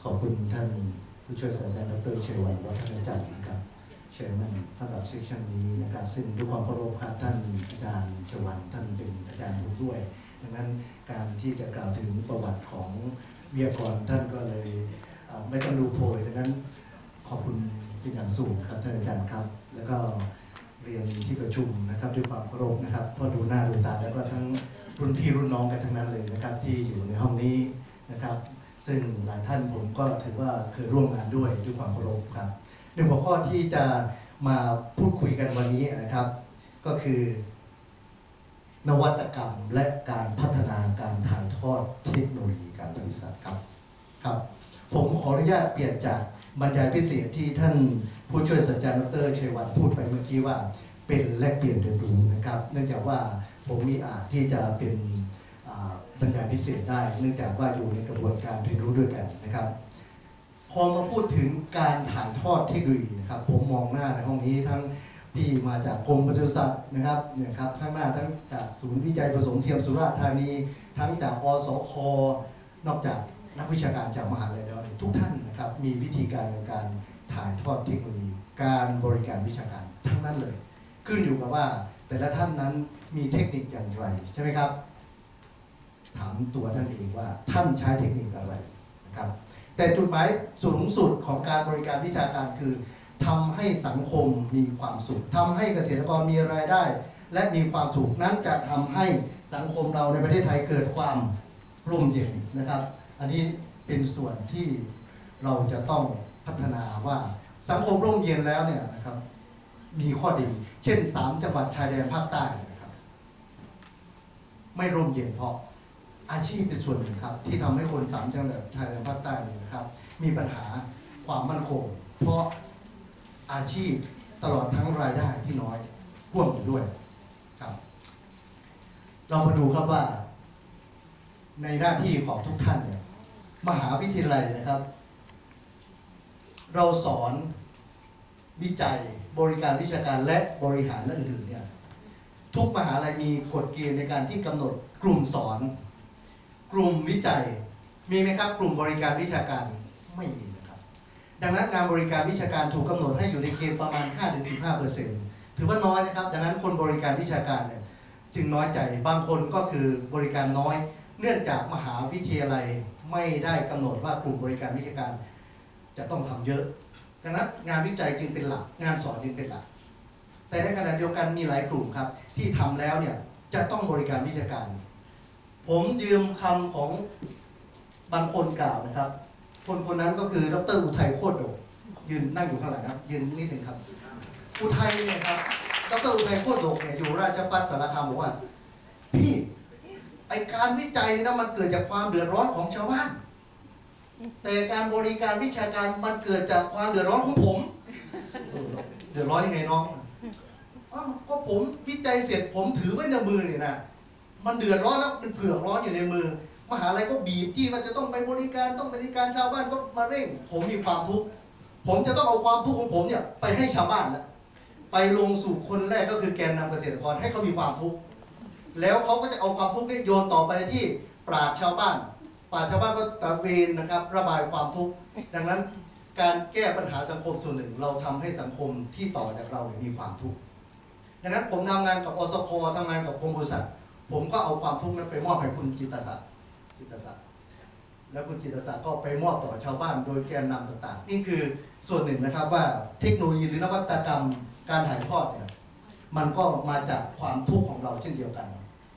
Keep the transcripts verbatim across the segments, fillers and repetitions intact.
ขอบคุณท่านผู้ช่วยศาสตราจารย์ดร.เชยวันวัฒนจันทร์นะครับเชิญมันสำหรับเซสชันนี้นะครับซึ่งด้วยความเคารพครับท่านอาจารย์เชยวันท่านเป็นอาจารย์ผมด้วยดังนั้นการที่จะกล่าวถึงประวัติของวิทยากรท่านก็เลยไม่ต้องดูโพยดังนั้นขอบคุณเป็นอย่างสูงครับท่านอาจารย์ครับแล้วก็เรียนที่ประชุมนะครับด้วยความเคารพนะครับเพราะดูหน้าดูตาแล้วก็ทั้งรุ่นพี่รุ่นน้องกันทั้งนั้นเลยนะครับที่อยู่ในห้องนี้นะครับซึ่งหลายท่านผมก็ถือว่าเคยร่วมงานด้วยด้วยความเคารพครับหนึ่งหัวข้อที่จะมาพูดคุยกันวันนี้นะครับก็คือนวัตกรรมและการพัฒนาการถ่ายทอดเทคโนโลยีการบริษัทครับครับผมขออนุญาตเปลี่ยนจากบรรยายพิเศษที่ท่านผู้ช่วยศาสตราจารย์ดร.เชยวันพูดไปเมื่อกี้ว่าเป็นแลกเปลี่ยนเรียนรู้นะครับเนื่องจากว่าผมมีอาจที่จะเป็นบรรยายพิเศษได้เนื่องจากว่าอยู่ในกระบวนการเรียนรู้ด้วยกันนะครับพอมาพูดถึงการถ่ายทอดเทคโนโลยีนะครับผมมองหน้าในห้องนี้ทั้งที่มาจากกรมปศุสัตว์นะครับเนี่ยครับข้างหน้าทั้งจากศูนย์วิจัยผสมเทียมสุราษฎร์ธานีทั้งจากอสค.นอกจากนักวิชาการจากมหาลัยแล้วทุกท่านนะครับมีวิธีการในการถ่ายทอดเทคโนโลยีการบริการวิชาการทั้งนั้นเลยขึ้นอยู่กับว่าแต่ละท่านนั้นมีเทคนิคอย่างไรใช่ไหมครับถามตัวท่านเองว่าท่านใช้เทคนิคอะไรนะครับแต่จุดหมายสูงสุดของการบริการวิชาการคือทำให้สังคมมีความสุขทำให้เกษตรกรมีรายได้และมีความสุขนั้นจะทำให้สังคมเราในประเทศไทยเกิดความร่มเย็นนะครับอันนี้เป็นส่วนที่เราจะต้องพัฒนาว่าสังคมร่มเย็นแล้วเนี่ยนะครับมีข้อดีเช่นสามจังหวัดชายแดนภาคใต้นะครับไม่ร่มเย็นเพราะอาชีพเป็นส่วนหนึ่งครับที่ทำให้คนสามจังหวัดชายแดนภาคใต้นะครับมีปัญหาความมั่นคงเพราะอาชีพตลอดทั้งรายได้ที่น้อยพ่วงอยู่ด้วยครับเรามาดูครับว่าในหน้าที่ของทุกท่านเนี่ยมหาวิทยาลัยนะครับเราสอนวิจัยบริการวิชาการและบริหารและอื่นๆเนี่ยทุกมหาลัยมีกฎเกณฑ์ในการที่กำหนดกลุ่มสอนกลุ่มวิจัยมีไหมครับกลุ่มบริการวิชาการไม่มีนะครับดังนั้นงานบริการวิชาการถูกกำหนดให้อยู่ในเกณฑ์ประมาณ ห้าถึงสิบห้าเปอร์เซ็นต์ ถือว่าน้อยนะครับดังนั้นคนบริการวิชาการเนี่ยจึงน้อยใจบางคนก็คือบริการน้อยเนื่องจากมหาวิทยาลัยไม่ได้กำหนดว่ากลุ่มบริการวิชาการจะต้องทำเยอะดังนั้นงานวิจัยจึงเป็นหลักงานสอนจึงเป็นหลักแต่ในขณะเดียวกันมีหลายกลุ่มครับที่ทำแล้วเนี่ยจะต้องบริการวิชาการผมยืมคำของบางคนกล่าวนะครับคนคนนั้นก็คือดร.อุทัยโคตรโดยืนนั่งอยู่ข้างหลังครับยืนนิดหนึ่งครับอุทัยเนี่ยครับดร.อุทัยโคตรโดเนี่ยอยู่ราชภัฏสารคามบอกว่าพี่ไอการวิจัยนี่นะมันเกิดจากความเดือดร้อนของชาวบ้านแต่การบริการวิชาการมันเกิดจากความเดือดร้อนของผมเดือดร้อนยังไงน้องก็ผมวิจัยเสร็จผมถือไว้ในมือเนี่ยนะมันเดือดร้อนแล้วมันเผือกร้อนอยู่ในมือมหาลัยก็บีบที่ว่าจะต้องไปบริการต้องบริการชาวบ้านก็มาเร่งผมมีความทุกข์ผมจะต้องเอาความทุกข์ของผมเนี่ยไปให้ชาวบ้านแล้วไปลงสู่คนแรกก็คือแกนนำเกษตรกรให้เขามีความทุกข์แล้วเขาก็จะเอาความทุกข์นี้โยนต่อไปที่ปราชญ์ชาวบ้านปราชญ์ชาวบ้านก็ตะเวนนะครับระบายความทุกข์ดังนั้นการแก้ปัญหาสังคมส่วนหนึ่งเราทำให้สังคมที่ต่อจากเรามีความทุกข์ดังนั้นผมทำงานกับอสค.ทำงานกับกรมปศุสัตว์ผมก็เอาความทุกข์นั้นไปมอบให้คุณจิตศักดิ์จิตศักดิ์แล้วคุณจิตศักดิ์ก็ไปมอบต่อชาวบ้านโดยแกนนำต่างๆนี่คือส่วนหนึ่งนะครับว่าเทคโนโลยีหรือนวัตกรรมการถ่ายทอดเนี่ยมันก็มาจากความทุกข์ของเราเช่นเดียวกัน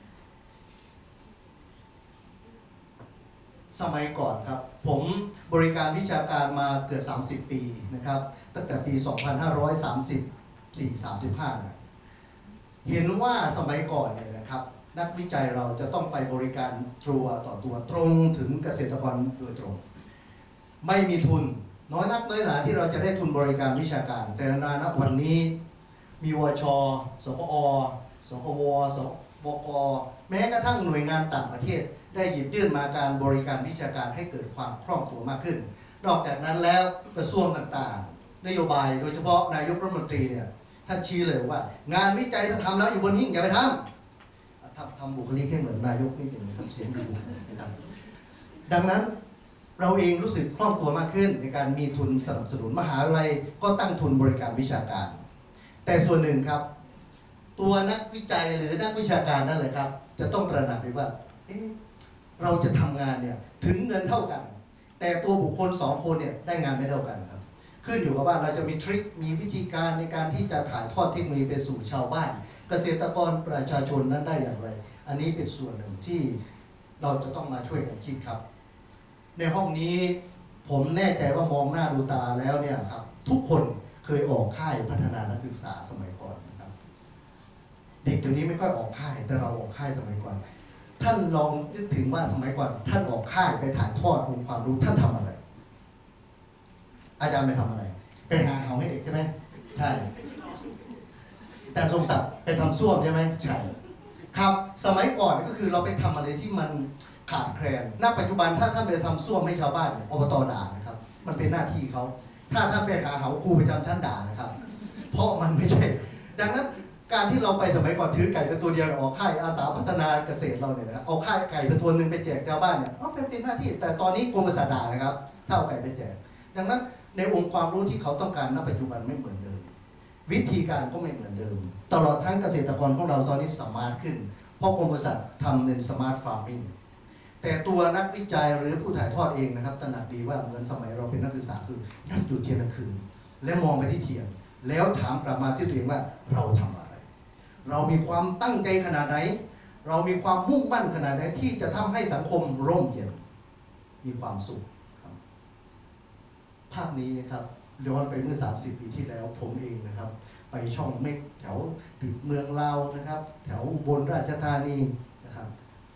สมัยก่อนครับผมบริการวิชาการมาเกือบสามสิบปีนะครับตั้งแต่ปีสองพันห้าร้อยสามสิบสี่ สามสิบห้าเนี่ยเห็นว่าสมัยก่อนเนี่ยนะครับนักวิจัยเราจะต้องไปบริการตัวต่อตัวตรงถึงเกษตรกรโดยตรงไม่มีทุนน้อยนักน้อยหนาที่เราจะได้ทุนบริการวิชาการแต่นาณวันนี้มีวช.สปอ.สคว.สบก.แม้กระทั่งหน่วยงานต่างประเทศได้หยิบยื่นมาการบริการวิชาการให้เกิดความคล่องตัวมากขึ้นนอกจากนั้นแล้วกระทรวงต่างๆนโยบายโดยเฉพาะนายกรัฐมนตรีเนี่ยท่านชี้เลยว่างานวิจัยถ้าทำแล้วอยู่บนหิ้งอย่าไปทำทำทำบุคลิกให้เหมือนนายกนี่เองนะครับเสียงดีนะครับดังนั้นเราเองรู้สึกคล่องตัวมากขึ้นในการมีทุนสนับสนุนมหาวิทยาลัยก็ตั้งทุนบริการวิชาการแต่ส่วนหนึ่งครับตัวนักวิจัยหรือนักวิชาการนั่นแหละครับจะต้องตระหนักด้วยว่าเอ๊ะเราจะทำงานเนี่ยถึงเงินเท่ากันแต่ตัวบุคคลสองคนเนี่ยได้งานไม่เท่ากันครับขึ้นอยู่กับว่าเราจะมีทริคมีวิธีการในการที่จะถ่ายทอดเทคโนโลยีไปสู่ชาวบ้านเกษตรกรประชาชนนั้นได้อย่างไรอันนี้เป็นส่วนหนึ่งที่เราจะต้องมาช่วยกันคิดครับในห้องนี้ผมแน่ใจว่ามองหน้าดูตาแล้วเนี่ยครับทุกคนเคยออกค่ายพัฒนานักศึกษาสมัยก่อนนะครับเด็กเดี๋ยวนี้ไม่ค่อยออกค่ายแต่เราออกค่ายสมัยก่อนท่านลองนึกถึงว่าสมัยก่อนท่านออกค่ายไปถ่ายทอดองค์ความรู้ท่านทำอะไรอาจารย์ไปทำอะไรไปหาเหาให้เด็กใช่ไหมใช่แต่ทรงศักดิ์ไปทำส้วมใช่ไหมใช่ครับสมัยก่อนก็คือเราไปทำอะไรที่มันขาดแคลนณปัจจุบันถ้าท่านไปทำส้วมให้ชาวบ้านอบต.ด่านะครับมันเป็นหน้าที่เขาถ้าท่านไปหาเหาครูประจำท่านด่านะครับเพราะมันไม่ใช่ดังนั้นการที่เราไปสมัยก่อนถือไก่เป็นตัวเดียวออกค่ายอาสาพัฒนาเกษตรเราเนี่ยนะเอาค่ายไก่เป็นตัวหนึ่งไปแจกชาวบ้านเนี่ยก็เป็นหน้าที่แต่ตอนนี้กรมปศุสัตว์ด่านะครับถ้าเอาไก่ไปแจกดังนั้นในองค์ความรู้ที่เขาต้องการณปัจจุบันไม่เหมือนเดิมวิธีการก็ไม่เหมือนเดิมตลอดทั้งเกษตรกรของเราตอนนี้สมาร์ทขึ้นเพราะกรมปศุสัตว์ทำเป็นสมาร์ทฟาร์มมิ่งแต่ตัวนักวิจัยหรือผู้ถ่ายทอดเองนะครับตระหนักดีว่าเหมือนสมัยเราเป็นนักศึกษาคือนั่งอยู่เทียนละคืนและมองไปที่เทียนแล้วถามกลับมาที่ตัวเองว่าเราทำอะไรเรามีความตั้งใจขนาดไหนเรามีความมุ่งมั่นขนาดไหนที่จะทำให้สังคมร่มเย็นมีความสุขภาพนี้นะครับย้อนไปเมื่อสามสิบปีที่แล้วผมเองนะครับไปช่องเม็กแถวติดเมืองลาวนะครับแถวอุบลราชธานีนะครับ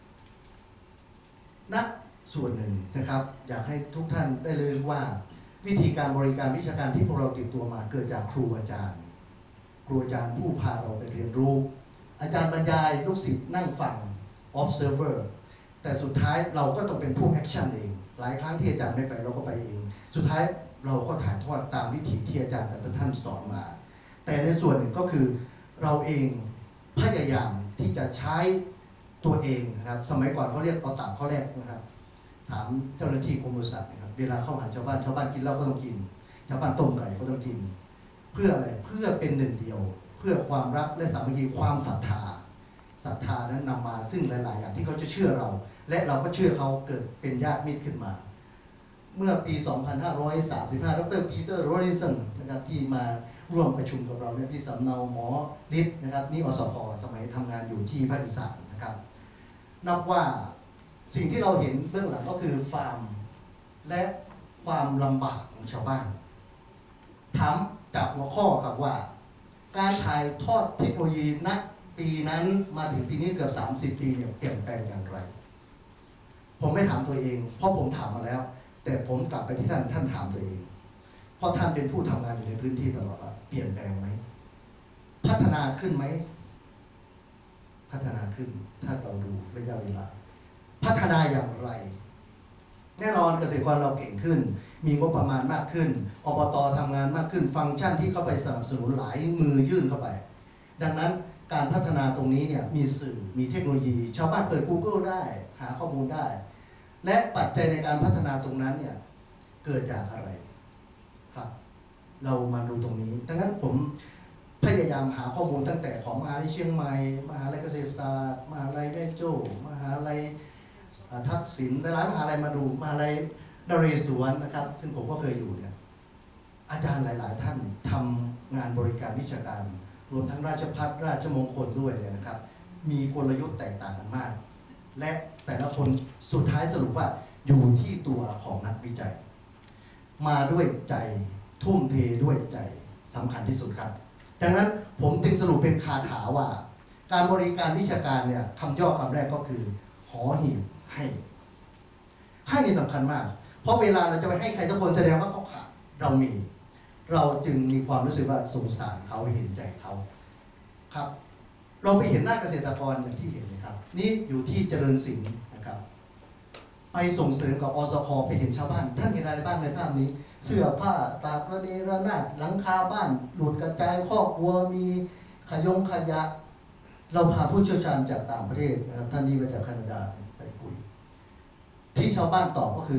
ณส่วนหนึ่งนะครับอยากให้ทุกท่านได้เลยว่าวิธีการบริการวิชาการที่พวกเราติดตัวมาเกิดจากครูอาจารย์ครูอาจารย์ผู้พาเราไปเรียนรู้อาจารย์บรรยายลูกศิษย์นั่งฟัง observer แต่สุดท้ายเราก็ต้องเป็นผู้ action เองหลายครั้งที่อาจารย์ไม่ไปเราก็ไปเองสุดท้ายเราก็ถ่ายทอดตามวิถีที่อาจารย์แต่ละท่านสอนมาแต่ในส่วนหนึ่งก็คือเราเองพยายามที่จะใช้ตัวเองนะครับสมัยก่อนเขาเรียกเอาตามข้อแรกนะครับถามเจ้าหน้าที่กรมปศุสัตว์นะครับเวลาเข้าหาชาวบ้านชาวบ้านกินเหล้าก็ต้องกินชาวบ้านต้มไก่ก็ต้องกินเพื่ออะไรเพื่อเป็นหนึ่งเดียวเพื่อความรักและสามัคคีความศรัทธาศรัทธานั้นนำมาซึ่งหลายๆอย่างที่เขาจะเชื่อเราและเราก็เชื่อเขาเกิดเป็นญาติมิตรขึ้นมาเมื่อปี สองพันห้าร้อยสามสิบห้า ดร. ปีเตอร์ โรดินสันนะครับที่มาร่วมประชุมกับเราเนี่ยที่สำเนาหมอฤทธิ์นะครับนี่อสพ.สมัยทำงานอยู่ที่ภาคอีสานนะครับนับว่าสิ่งที่เราเห็นเบื้องหลังก็คือฟาร์มและความลำบากของชาวบ้านถามจากหัวข้อครับว่าการถ่ายทอดเทคโนโลยีณปีนั้นมาถึงปีนี้เกือบสามสิบปีเนี่ยเปลี่ยนแปลงอย่างไรผมไม่ถามตัวเองเพราะผมถามมาแล้วแต่ผมกลับไปที่ท่านท่านถามตัวเองเพราะท่านเป็นผู้ทำงานอยู่ในพื้นที่ตลอดว่าเปลี่ยนแปลงไหมพัฒนาขึ้นไหมพัฒนาขึ้นถ้าเราดูระยะเวลาพัฒนาอย่างไรแน่นอนเกษตรกรเราเก่งขึ้นมีงบประมาณมากขึ้นอบต.ทำงานมากขึ้นฟังก์ชันที่เข้าไปสนับสนุนหลายมือยื่นเข้าไปดังนั้นการพัฒนาตรงนี้เนี่ยมีสื่อมีเทคโนโลยีชาวบ้านเปิด Google ได้หาข้อมูลได้และปัจจัยในการพัฒนาตรงนั้นเนี่ยเกิดจากอะไรครับเรามาดูตรงนี้ดังนั้นผมพยายามหาข้อมูลตั้งแต่ของมหาวิทยาลัยเชียงใหม่มหาวิทยาลัยเกษตรศาสตร์มหาวิทยาลัยแม่โจ้มหาวิทยาลัยทักษิณหลายมหาวิทยาลัยมาดูมหาวิทยาลัยนเรศวรนะครับซึ่งผมก็เคยอยู่เนี่ยอาจารย์หลายๆท่านทำงานบริการวิชาการรวมทั้งราชภัฏราชมงคลด้วยเนี่ยนะครับมีกลยุทธ์แตกต่างกันมากและแต่ละคนสุดท้ายสรุปว่าอยู่ที่ตัวของนักวิจัยมาด้วยใจทุ่มเทด้วยใจสำคัญที่สุดครับดังนั้นผมจึงสรุปเป็นคาถาว่าการบริการวิชาการเนี่ยคำย่อคำแรกก็คือหอหีบให้ให้นี่สำคัญมากเพราะเวลาเราจะไปให้ใครสักคนแสดงว่าเขาขาดเรามีเราจึงมีความรู้สึกว่าสงสารเขาเห็นใจเขาครับเราไปเห็นหน้าเกษตรกรอย่างที่เห็นนะครับนี่อยู่ที่เจริญสินนะครับไปส่งเสริมกับอสค.ไปเห็นชาวบ้านท่านเห็นอะไรบ้างในภาพนี้เสื้อผ้าตากระเนระนาดหลังคาบ้านหลุดกระจายครอบครัวมีขยงขยะเราพาผู้เชี่ยวชาญจากต่างประเทศนะครับท่านนี้มาจากแคนาดาไปคุยที่ชาวบ้านตอบก็คือ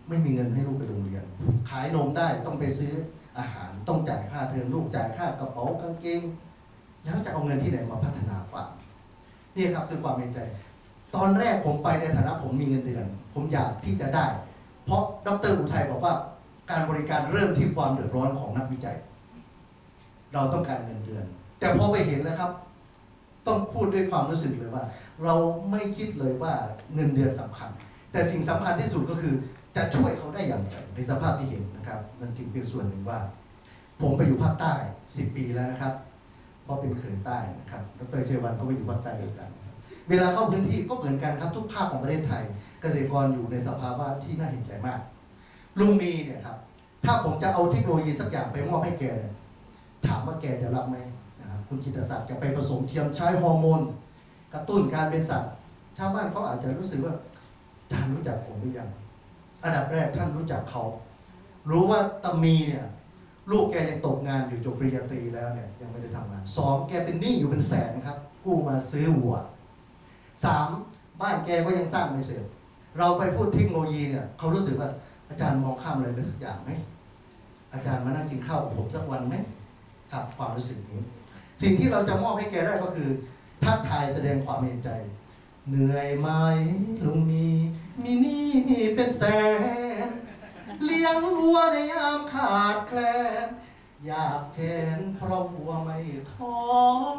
ไม่มีเงินให้ลูกไปโรงเรียนขายนมได้ต้องไปซื้ออาหารต้องจ่ายค่าเทอมลูกจ่ายค่ากระเป๋ากางเกงแล้วจะเอาเงินที่ไหนมาพัฒนาฟาร์มนี่ครับคือความเป็นใจตอนแรกผมไปในฐานะผมมีเงินเดือนผมอยากที่จะได้เพราะดร.อุทัยบอกว่าการบริการเริ่มที่ความเดือดร้อนของนักวิจัยเราต้องการเงินเดือนแต่พอไปเห็นแล้วครับต้องพูดด้วยความรู้สึกเลยว่าเราไม่คิดเลยว่าเงินเดือนสำคัญแต่สิ่งสำคัญที่สุดก็คือจะช่วยเขาได้อย่างไรในสภาพที่เห็นนะครับนั่นจึงเป็นส่วนหนึ่งว่าผมไปอยู่ภาคใต้สิบปีแล้วนะครับเพราะเป็นเขยใต้นะครับดร.เชยวันก็ไปอยู่ภาคใต้ด้วยกันเวลาเข้าพื้นที่ก็เหมือนกันครับทุกภาคของประเทศไทยเกษตรกรอยู่ในสภาวะที่น่าเห็นใจมากลุงมีเนี่ยครับถ้าผมจะเอาเทคโนโลยีสักอย่างไปมอบให้แกเนี่ยถามว่าแกจะรับไหมนะครับคุณจิตรศักดิ์จะไปผสมเทียมใช้ฮอร์โมนกระตุ้นการเป็นสัตว์ชาวบ้านเขาอาจจะรู้สึกว่าอาจารย์รู้จักผมหรือยังอันดับแรกท่านรู้จักเขารู้ว่าตามีเนี่ยลูกแกยังตกงานอยู่จบปริญญาตรีแล้วเนี่ยยังไม่ได้ทำงานสองแกเป็นหนี้อยู่เป็นแสนครับกู้มาซื้อวัวสามบ้านแกก็ยังสร้างไม่เสร็จเราไปพูดเทคโนโลยีเนี่ยเขารู้สึกว่าอาจารย์มองข้ามอะไรไปสักอย่างไหมอาจารย์มานั่งกินข้าวกับผมสักวันไหมครับความรู้สึกนี้สิ่งที่เราจะมอบให้แกได้ก็คือทักทายแสดงความเห็นใจเหนื่อยไหมลุงมีมีหนี้เป็นแสนเลี้ยงวัวในยามขาดแคลนอยากแทนเพราะวัวไม่ท้อง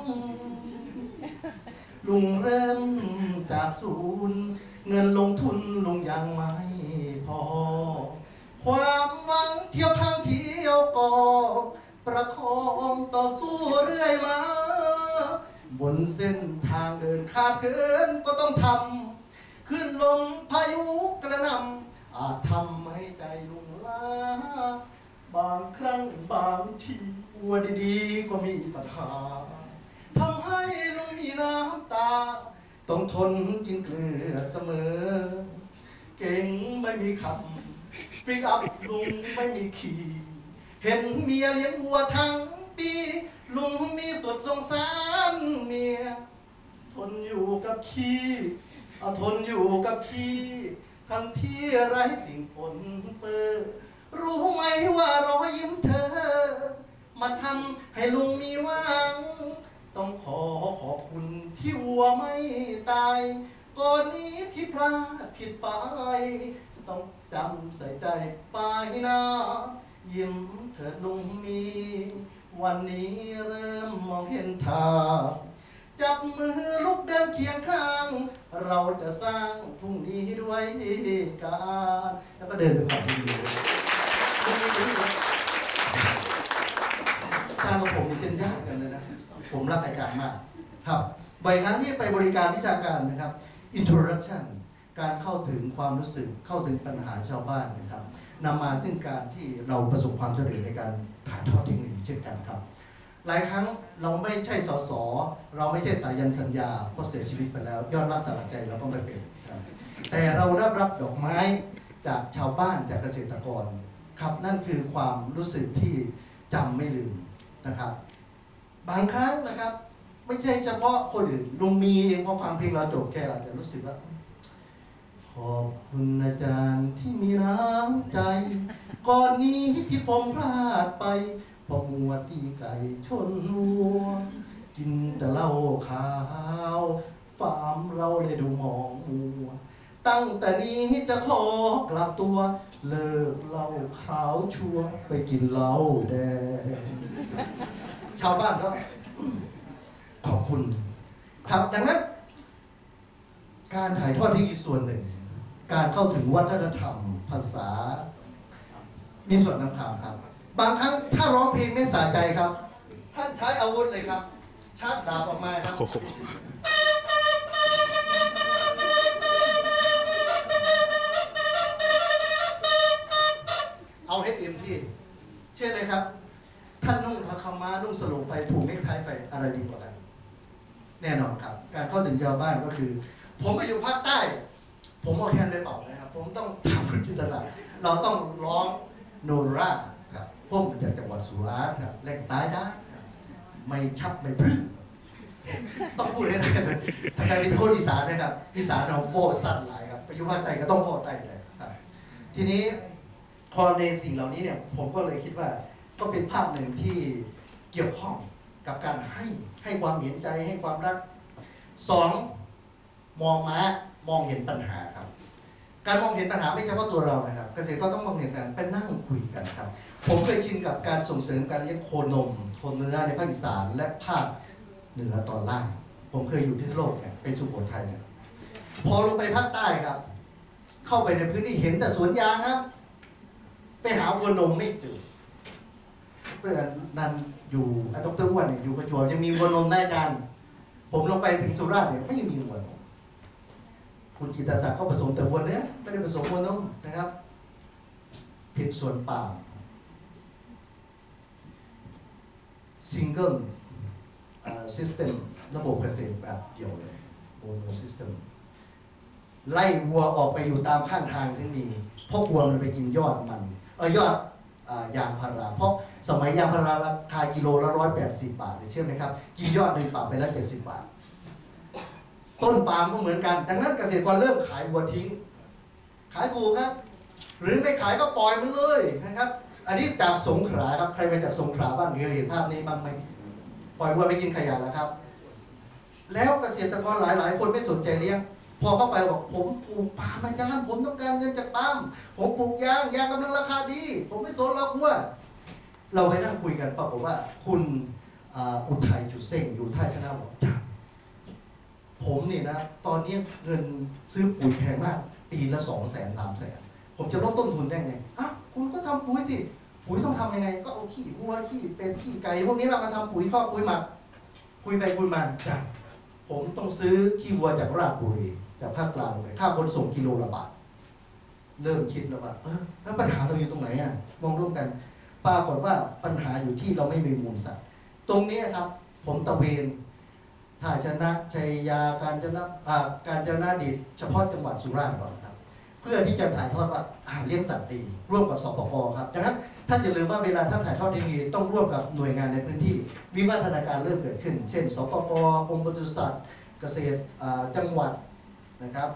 ลุงเริ่มจากศูนย์เงินลงทุนลุงยังไม่พอความหวังเที่ยวพังเที่ยวก่อประคองต่อสู้เรื่อยมาบนเส้นทางเดินขาดเกินก็ต้องทำขึ้นลมพายุกระหน่ำอาจทำให้ใจลุงล้าบางครั้งบางทีวัวดีๆก็มีปัญหาทำให้ลุงมีน้ำตาต้องทนกินเกลือเสมอเก่งไม่มีคำปิกอัพลุงไม่มีขี่เห็นเมียเลี้ยงวัวทั้งปีลุงมีสุดสงสารเมียทนอยู่กับขี้เอาทนอยู่กับขี้ทั้งที่ไร้สิ่งปนเปื้อนรู้ไหมว่ารอยยิ้มเธอมาทำให้ลุงมีหวังต้องขอขอบคุณที่วัวไม่ตายก่อนนี้ที่พลาดผิดไปต้องจำใส่ใจไปนะยิ้มเถิดลุงมีวันนี้เริ่มมองเห็นทางจับมือลุกเดินเคียงข้างเราจะสร้างพรุ่งนี้ด้วยกันแล้วก็เดินไปฝั่งนี้อาจารย์กับผมเป็นญาติกันเลยนะผมรักอาจารย์มากครับบ่อยครั้งที่ไปบริการวิชาการนะครับ introduction การเข้าถึงความรู้สึกเข้าถึงปัญหาชาวบ้านนะครับนำมาซึ่งการที่เราประสบความสำเร็จในการถ่ายทอดเทคโนโลยีเช่นกันครับหลายครั้งเราไม่ใช่สสเราไม่ใช่สายันสัญญาเพราะเสียชีวิตไปแล้วยอดรักสลักใจเราต้องไปเป็นแต่เรารับรับดอกไม้จากชาวบ้านจากเกษตรกรครับนั่นคือความรู้สึกที่จำไม่ลืมนะครับบางครั้งนะครับไม่ใช่เฉพาะคนอื่นลุงมีเองพอฟังเพลงเราจบแกอาจจะรู้สึกว่าขอบคุณอาจารย์ที่มีน้ำใจก่อนนี้ที่ผมพลาดไปพอมัวตีไก่ชนวัวกินแต่เหล้าขาวฟาร์มเราเลยดูมองมัวตั้งแต่นี้จะขอกลับตัวเลิกเหล้าขาวชัวไปกินเหล้าแดงชาวบ้านก็ขอบคุณครับดังนั้นการถ่ายทอดที่อีกส่วนหนึ่งการเข้าถึงวัฒนธรรมภาษามีส่วนสำคัญครับบางครั้งถ้าร้องเพลงไม่สะใจครับท่านใช้อาวุธเลยครับชักดาบออกมาครับเอาให้เต็มที่เชื่อเลยครับท่านนุ่งผ้าขาวม้านุ่งสโลงไปผูกเนคไทไปอะไรดีกว่ากันแน่นอนครับการเข้าถึงชาวบ้านก็คือผมไปอยู่ภาคใต้ผมเอาแคนไปเป่านะครับผมต้องทำวิจิตรศาสตร์เราต้องร้องโนราครับผมจากจังหวัดสุราษฎร์ครับแหล่งใต้ได้ไม่ชับไม่พรึ้งต้องพูดให้ได้เลยทางการเป็นคนอีสานนะครับอีสานเราโฟสัตว์หลายครับไปอยู่ภาคใต้ก็ต้องโฟใต้เลยครับททีนี้พอในสิ่งเหล่านี้เนี่ยผมก็เลยคิดว่าก็เป็นภาพหนึ่งที่เกี่ยวข้องกับการให้ให้ความเห็นใจให้ความรักสองมองม้ามองเห็นปัญหาครับการมองเห็นปัญหาไม่ใช่เฉพาะตัวเรานะครับเกษตรก็ต้องมองเห็นกันเป็นนั่งคุยกันครับผมเคยชินกับการส่งเสริมการเลี้ยงโคนมโคเนื้อในภาคอีสานและภาคเหนือตอนล่างผมเคยอยู่ที่โลกเนี่ยเป็นสุโขทัยเนี่ยพอลงไปภาคใต้ครับ เข้าไปในพื้นที่เห็นแต่สวนยางครับไปหาวัวนมไม่เจอเพื่อนนั้นอยู่ดร.อ้วนอยู่ประจวบจะมีวัวนมได้กันผมลงไปถึงสุราษฎร์เนี่ยไม่มีวัวนมคุณกิตติศักดิ์ก็ผสมแต่วัวเนื้อไม่ได้ผสมวัวนมนะครับผิดส่วนปามซิงเกิลซิสเต็มระบบเกษตรแบบเดียวเลยโมโนซิสเต็มไล่วัวออกไปอยู่ตามข้างทางที่นี่เพราะวัวมันไปกินยอดมันเออยอดยางพาราเพราะสมัยยางพาราราคากิโลละร้อยแปดสิบบาทเชื่อไหมครับกินยอดหนึ่งปรับไปแล้วเจ็ดสิบบาทต้นปาล์มก็เหมือนกันดังนั้นเกษตรกรเริ่มขายวัวทิ้งขายถูกครับหรือไม่ขายก็ปล่อยมันเลยนะครับอันนี้จากสงขลาครับใครไปจากสงขลาบ้างเคยเห็นภาพนี้บ้างไหมปล่อยวัวไปกินขยะแล้วครับแล้วเกษตรกรหลายๆคนไม่สนใจเลี้ยงพอเข้าไปบอกผมปลูกปาล์มอาจารย์ผมต้องการเงินจากปาล์มผมปลูกยางยางกำลังราคาดีผมไม่สนหรอกว่าเราไปนั่งคุยกันปรากฏว่าคุณอุทัยจุดเส้งอยู่ท่าชนะบอกจ้าผมนี่นะตอนนี้เงินซื้อปุ๋ยแพงมากปีละสองแสนสามแสนผมจะลดต้นทุนได้ไงอ่ะคุณก็ทำปุ๋ยสิปุ๋ยต้องทำยังไงก็เอาขี้วัวขี้เป็นขี้ไก่พวกนี้เรามาทำปุ๋ยข้อปุ๋ยหมักคุยไปคุยมาจ้าผมต้องซื้อขี้วัวจากราชบุรีจากภาคกลางไปค่าขนส่งกิโลละบาทเริ่มคิดแล้วว่าเออแล้วปัญหาเราอยู่ตรงไหนอ่ะมองร่วมกันปรากฏว่าปัญหาอยู่ที่เราไม่มีมูลสัตว์ตรงนี้ครับผมตะเวนท่าชนะชัยยาการจนะการจนะดิษฐ์เฉพาะจังหวัดสุราษฎร์ก่อนครับเพื่อที่จะถ่ายทอดว่าเลี้ยงสัตว์ดีร่วมกับสปก.ครับดังนั้นท่านอย่าลืมว่าเวลาท่านถ่ายทอดทีวีต้องร่วมกับหน่วยงานในพื้นที่วิวัฒนาการเริ่มเกิดขึ้นเช่นสปก.กรมปศุสัตว์เกษตรจังหวัดนะครับ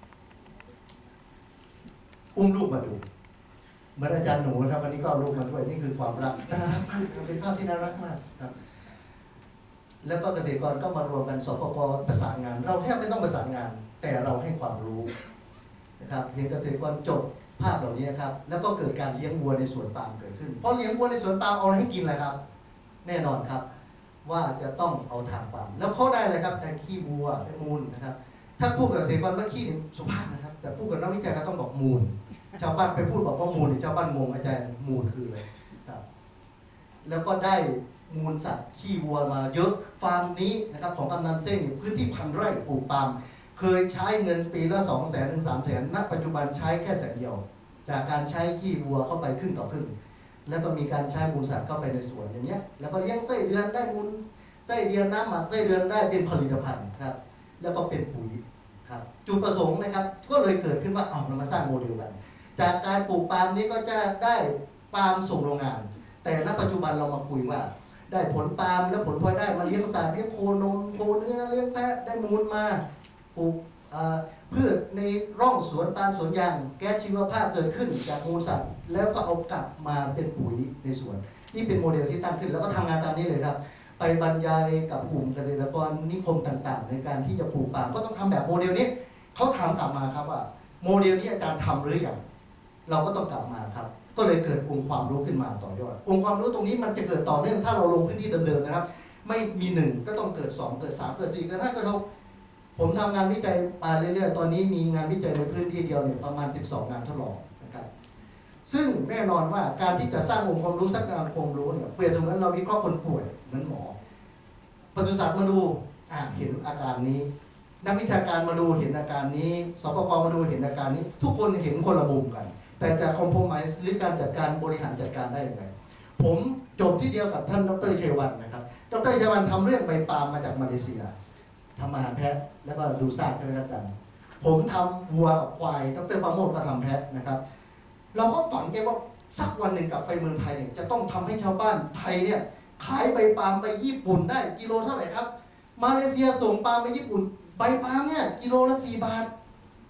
อุ้มลูกมาดูเหมือนอาจารย์หนูครับวันนี้ก็เอาลูกมาด้วยนี่คือความรักน่ารักมากเป็นภาพที่น่ารักมากครับแล้วก็เกษตรกรก็มารวมกันสปก.ประสานงานเราแทบไม่ต้องประสานงานแต่เราให้ความรู้นะครับเห็นเกษตรกรจบภาพเหล่านี้ครับแล้วก็เกิดการเลี้ยงวัวในสวนปาล์มเกิดขึ้นเพราะเลี้ยงวัวในสวนปาล์มเอาอะไรให้กินล่ะครับแน่นอนครับว่าจะต้องเอาทางปาล์มแล้วเขาได้เลยครับแต่ขี้วัวเป็นมูลนะครับถ้าพูดกับเกษตรกรว่าขี้สุภาพนะครับแต่พูดกับนักวิจัยก็ต้องบอกมูลชาวบ้านไปพูดบอกว่ามูลชาวบ้านงงอาจารย์มูลคืออะไรครับแล้วก็ได้มูลสัตว์ขี้วัวมาเยอะฟาร์มนี้นะครับของกำนันเส้งพื้นที่พันไร่ปลูกปาล์มเคยใช้เงินปีละสองแสนถึงสามแสนณปัจจุบันใช้แค่แสนเดียวจากการใช้ขี้วัวเข้าไปครึ่งต่อครึ่งแล้วก็มีการใช้มูลสัตว์เข้าไปในสวนอย่างเงี้ยแล้วก็เลี้ยงไส้เดือนได้มูลไส้เดือนน้ำหมักไส้เดือนได้เป็นผลิตภัณฑ์ครับแล้วก็เป็นปุ๋ยครับจุดประสงค์นะครับก็เลยเกิดขึ้นว่าเอาเรามาสร้างโมเดลกันจากการปลูกปาล์มนี้ก็จะได้ปาล์มส่งโรงงานแต่ณปัจจุบันเรามาคุยว่าได้ผลปาล์มแล้วผลพลอยได้มาเลี้ยงสัตว์เลี้ยงโคนมโคเนื้อเลี้ยงแพะได้มูลมาปลูกพืชในร่องสวนตามสวนยางแก๊สชีวภาพเกิดขึ้นจากมูลสัตว์แล้วก็เอากลับมาเป็นปุ๋ยในสวนนี่เป็นโมเดลที่ตั้งขึ้นแล้วก็ทำงานตามนี้เลยครับไปบรรยายกับกลุ่มเกษตรกรนิคมต่างๆในการที่จะปลูกปาล์มก็ต้องทำแบบโมเดลนี้เขาถามกลับมาครับว่าโมเดลนี้อาจารย์ทำหรือยังเราก็ต้องกลับมาครับก็เลยเกิดองค์ความรู้ขึ้นมาต่อยอดองค์ความรู้ตรงนี้มันจะเกิดต่อเนื่องถ้าเราลงพื้นที่เดิมๆนะครับไม่มีหนึ่งก็ต้องเกิดสองเกิดสามเกิดสี่เกิดห้าเกิดหกผมทำงานวิจัยมาเรื่อยๆตอนนี้มีงานวิจัยในพื้นที่เดียวเนี่ยประมาณสิบสองงานทดลองนะครับซึ่งแน่นอนว่าการที่จะสร้างองค์ความรู้สร้างองค์ความรู้เนี่ยเปรียบเสมือนเราวิเคราะห์คนป่วยเหมือนหมอปศุสัตว์มาดูอ่าเห็นอาการนี้นักวิชาการมาดูเห็นอาการนี้สปก.มาดูเห็นอาการนี้ทุกคนเห็นคนละมุมกันแต่จะคอมโพมายหรือการจัดการบริหารจัดการได้ยังไงผมจบที่เดียวกับท่านดร.ชัยวัฒน์นะครับดร.ชัยวัฒน์ทำเรื่องใบปาล์มมาจากมาเลเซียทำอาหารแพะแล้วก็ดูซากใช่ไหมครับอาจารย์ผมทำวัวกับควายดร.ปราโมทก็ทำแพะนะครับเราก็ฝันแกว่าสักวันหนึ่งกลับไปเมืองไทยเนี่ยจะต้องทำให้ชาวบ้านไทยเนี่ยขายใบปาล์มไปญี่ปุ่นได้กิโลเท่าไหร่ครับมาเลเซียส่งปาล์มไปญี่ปุ่นใบปาล์มเนี่ยกิโลละสี่บาท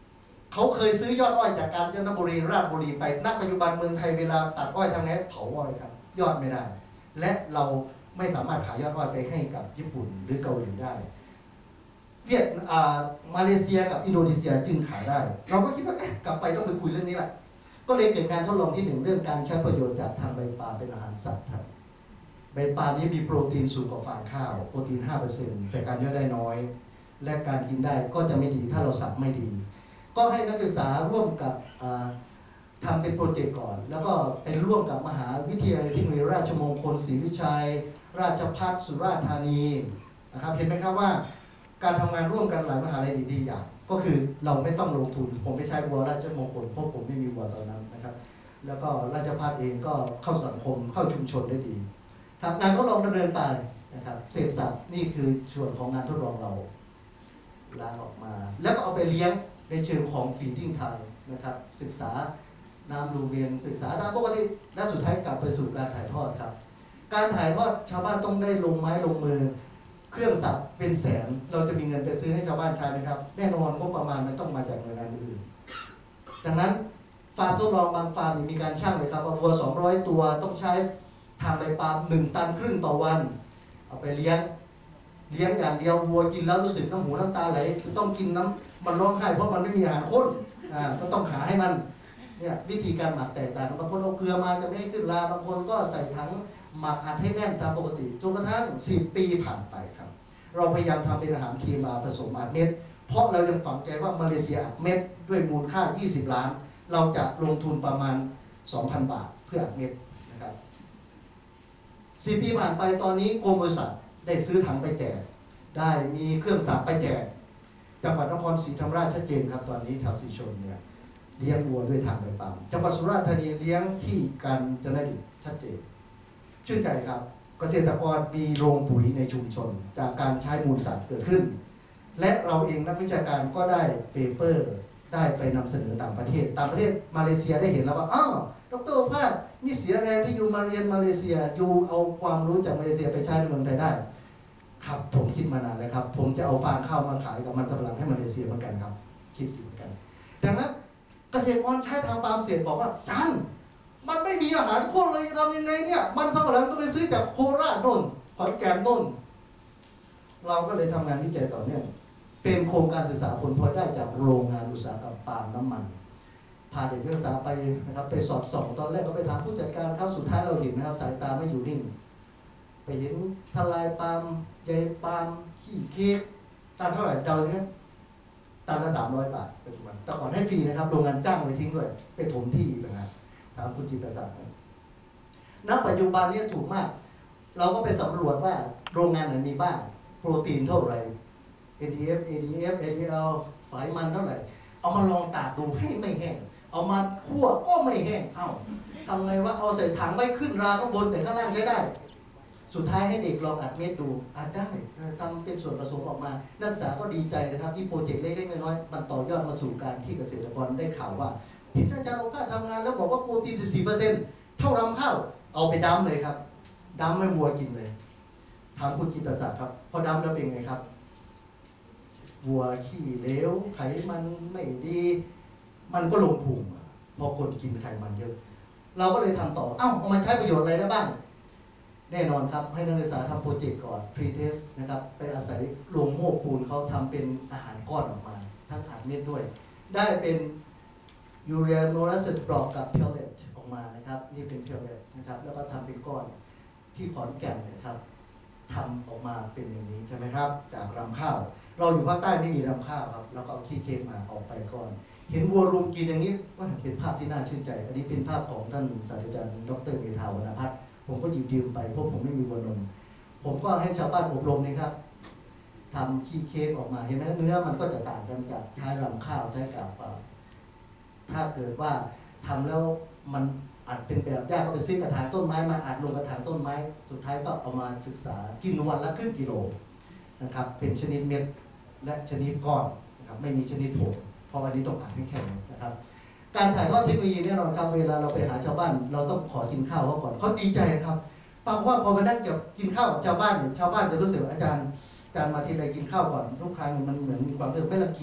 เขาเคยซื้อยอดอ้อยจากกาญจนบุรีราชบุรีไปณปัจจุบันเมืองไทยเวลาตัดอ้อยทำไงเผาอ้อยครับยอดไม่ได้และเราไม่สามารถขายยอดอ้อยไปให้กับญี่ปุ่นหรือเกาหลีได้เวียดอ่ามาเลเซียกับอินโดนีเซียจึงขายได้เราก็คิดว่าเอ๊ะกลับไปต้องไปคุยเรื่องนี้แหละก็เลยเกิดการทดลองที่หนึ่งเรื่องการใช้ประโยชน์จากทางใบปาล์มเป็นอาหารสัตว์ครับใบปาล์มนี้มีโปรตีนสูงกว่าฟางข้าวโปรตีน ห้าเปอร์เซ็นต์ แต่การย่อยได้น้อยและการกินได้ก็จะไม่ดีถ้าเราสับไม่ดีก็ให้นักศึกษาร่วมกับทำเป็นโปรเจกต์ก่อนแล้วก็เป็นร่วมกับมหาวิทยาลัยเทคโนโลยีราชมงคลศรีวิชัยราชภัฏสุราษฎร์ธานีนะครับเห็นไหมครับว่าการทำงานร่วมกันหลายมหาลัยดีๆอย่างก็คือเราไม่ต้องลงทุนผมไม่ใช้วัวราชมงคลเพราะผมไม่มีวัวตอนนั้นนะครับแล้วก็ราชภัฏเองก็เข้าสังคมเข้าชุมชนได้ดีครับงานทดลองดำเนินไปนะครับเศษสัตว์นี่คือส่วนของงานทดลองเราล้างออกมาแล้วก็เอาไปเลี้ยงในเชิงของฟีดดิ้งไทม์นะครับศึกษาน้ำรูเวียนศึกษาตามปกติและสุดท้ายกลับไปสู่การถ่ายทอดครับการถ่ายทอดชาวบ้านต้องได้ลงไม้ลงมือเครื่องสับเป็นแสนเราจะมีเงินไปซื้อให้ชาวบ้านใช้ไหมครับแน่นอนงบประมาณมันต้องมาจากหน่วยงานอื่นดังนั้นฟาร์มทดลองบางฟาร์มมีการชั่งเลยครับว่าวัวสองร้อยตัวต้องใช้ทางใบปาล์มหนึ่งตันครึ่งต่อวันเอาไปเลี้ยงเลี้ยงอย่างเดียววัวกินแล้วรู้สึกน้ำหูน้ำตาไหลต้องกินน้ำมันร้องไห้เพราะมันไม่มีอาหารข้นอ่าก็ต้องหาให้มันเนี่ยวิธีการหมักแตกต่างบางคนเอาเกลือมาจะไม่ให้ขึ้นราบางคนก็ใส่ถังหมักอัดให้แน่นตามปกติจนกระทั่งสิบปีผ่านไปครับเราพยายามทำเป็นอาหารทีมาผสมอัดเม็ดเพราะเรายังฝังใจว่ามาเลเซียอัดเม็ดด้วยมูลค่ายี่สิบล้านเราจะลงทุนประมาณ สองพัน บาทเพื่ออัดเม็ดนะครับสิบปีผ่านไปตอนนี้กรมบริษัทได้ซื้อถังไปแจกได้มีเครื่องสับไปแจกจังหวัดนครศรีธรรมราชชัดเจนครับตอนนี้แถวสีชนเนี่ยเลี้ยงวัวด้วยทางใบปาล์มจังหวัดสุราษฎร์ธานีเลี้ยงที่การจนดิตชัดเจนชื่นใจครับเกษตรกรมีโรงปุ๋ยในชุมชนจากการใช้มูลสัตว์เกิดขึ้นและเราเองนักวิชาการก็ได้เปเปอร์ได้ไปนำเสนอต่างประเทศต่างประเทศมาเลเซียได้เห็นแล้วว่าอ้าวดร.ภาคมีเสียแรงที่อยู่มาเรียนมาเลเซียอยู่เอาความรู้จากมาเลเซียไปใช้ในเมืองไทยได้ครับผมคิดมานานแล้วครับผมจะเอาฟางข้าวมาขายกับมันสำปะหลังให้มาเลเซียเหมือนกันครับคิดอยู่เหมือนกันดังนั้นเกษตรกรใช้ทางปาล์มเสียบอกว่าจันมันไม่มีอาหารข้นเลยทำยังไงเนี่ยมันสำปะหลังต้องไปซื้อจากโคราชโน่นขอนแก่นโน่นเราก็เลยทำงานวิจัยต่อเนื่องเป็นโครงการศึกษาผลพลอยได้จากโรงงานอุตสาหกรรมปาล์มน้ำมันพาเด็กนักศึกษาไปนะครับไปสอดส่องตอนแรกก็ไปถามผู้จัดการครับสุดท้ายเราเห็นนะครับสายตาไม่อยู่นิ่งไปเห็นทลายปาล์มใยปาล์มขี้เค้กตันเท่าไหร่เดาใช่ไหมตันละสามร้อยบาทปัจจุบันแต่ก่อนให้ฟรีนะครับโรงงานจ้างไปทิ้งด้วยไปถมที่นะครับถามคุณจิตรศักดิ์ณปัจจุบันนี้ถูกมากเราก็ไปสำรวจว่าโรงงานไหนมีบ้างโปรตีนเท่าไหร่ เอ็น ดี เอฟ เอ ดี เอฟ เอ ดี แอล ไขมันเท่าไหร่เอามาลองตากดูให้ไม่แห้งเอามาคั่วก็ไม่แห้งเอ้าทำไงว่าเอาใส่ถังไว้ขึ้นราข้างบนแต่ข้างล่างใช้ได้สุดท้ายให้เด็กลองอัดเม็ดดูอัดได้ทำเป็นส่วนผสมออกมานักศึกษาก็ดีใจนะครับที่โปรเจกต์เล็กๆน้อยๆมันต่อยอดมาสู่การที่เกษตรกรได้ข่าวว่าพิจารณาโอภาสทำงานแล้วบอกว่าโปรตีน สิบสี่เปอร์เซ็นต์ เท่ารำข้าวเอาไปดำเลยครับดำให้วัวกินเลยถามคุณจิตรศักดิ์ครับพอดำแล้วเป็นไงครับวัวขี้เหลวไขมันไม่ดีมันก็ลงพุงพอคนกินไขมันเยอะเราก็เลยทำต่อเอ้าเอามาใช้ประโยชน์อะไรได้บ้างแน่นอนครับให้นักศึกษาทำโปรเจกต์ก่อน pre-test นะครับไปอาศัยโรงโม่ปูนเขาทำเป็นอาหารก้อนออกมาทั้งอาหารเม็ดด้วยได้เป็นยูเรียโมลาสบล็อกกับเพลเลตออกมานะครับนี่เป็นเพลเลตนะครับแล้วก็ทำเป็นก้อนที่ขอนแก่นนะครับทำออกมาเป็นอย่างนี้ใช่ไหมครับจากรำข้าวเราอยู่ภาคใต้ไม่มีรำข้าวครับเราก็เอาขี้เค็มมาออกไปก่อนเห็นวัวรุมกินอย่างนี้ว่าเป็นภาพที่น่าชื่นใจอันนี้เป็นภาพของท่านศาสตราจารย์ดร.เมธาวรรณพัฒน์ผมก็หยิบยืมไปเพราะผมไม่มีวัวนมผมก็ให้ชาวบ้านอบรมนะครับทำขี้เค้กออกมาเห็นไหมเนื้อมันก็จะต่างกันกับใช้รำข้าวใช้กับถ้าเกิดว่าทำแล้วมันอัดเป็นแบบยากก็ไปซื้อกระถางต้นไม้มาอัดลงกระถางต้นไม้สุดท้ายก็เอามาศึกษากินวันละครึ่งกิโลนะครับเป็นชนิดเม็ดและชนิดก้อนนะครับไม่มีชนิดผงเพราะวันนี้ต้องอัดให้แข็งนะครับการถ่ายทอดเทคโนโลยีเนี่ยเราครับเวลาเราไปหาชาวบ้านเราต้องขอกินข้าวเขาก่อนเขาดีใจครับปากว่าพอมานั่งจะกินข้าวกับชาวบ้านเนี่ยชาวบ้านจะรู้สึกว่าอาจารย์อาจารย์มาทีไรกินข้าวก่อนทุกครั้งมันเหมือนมีความรู้สึกไม่รังเกียจ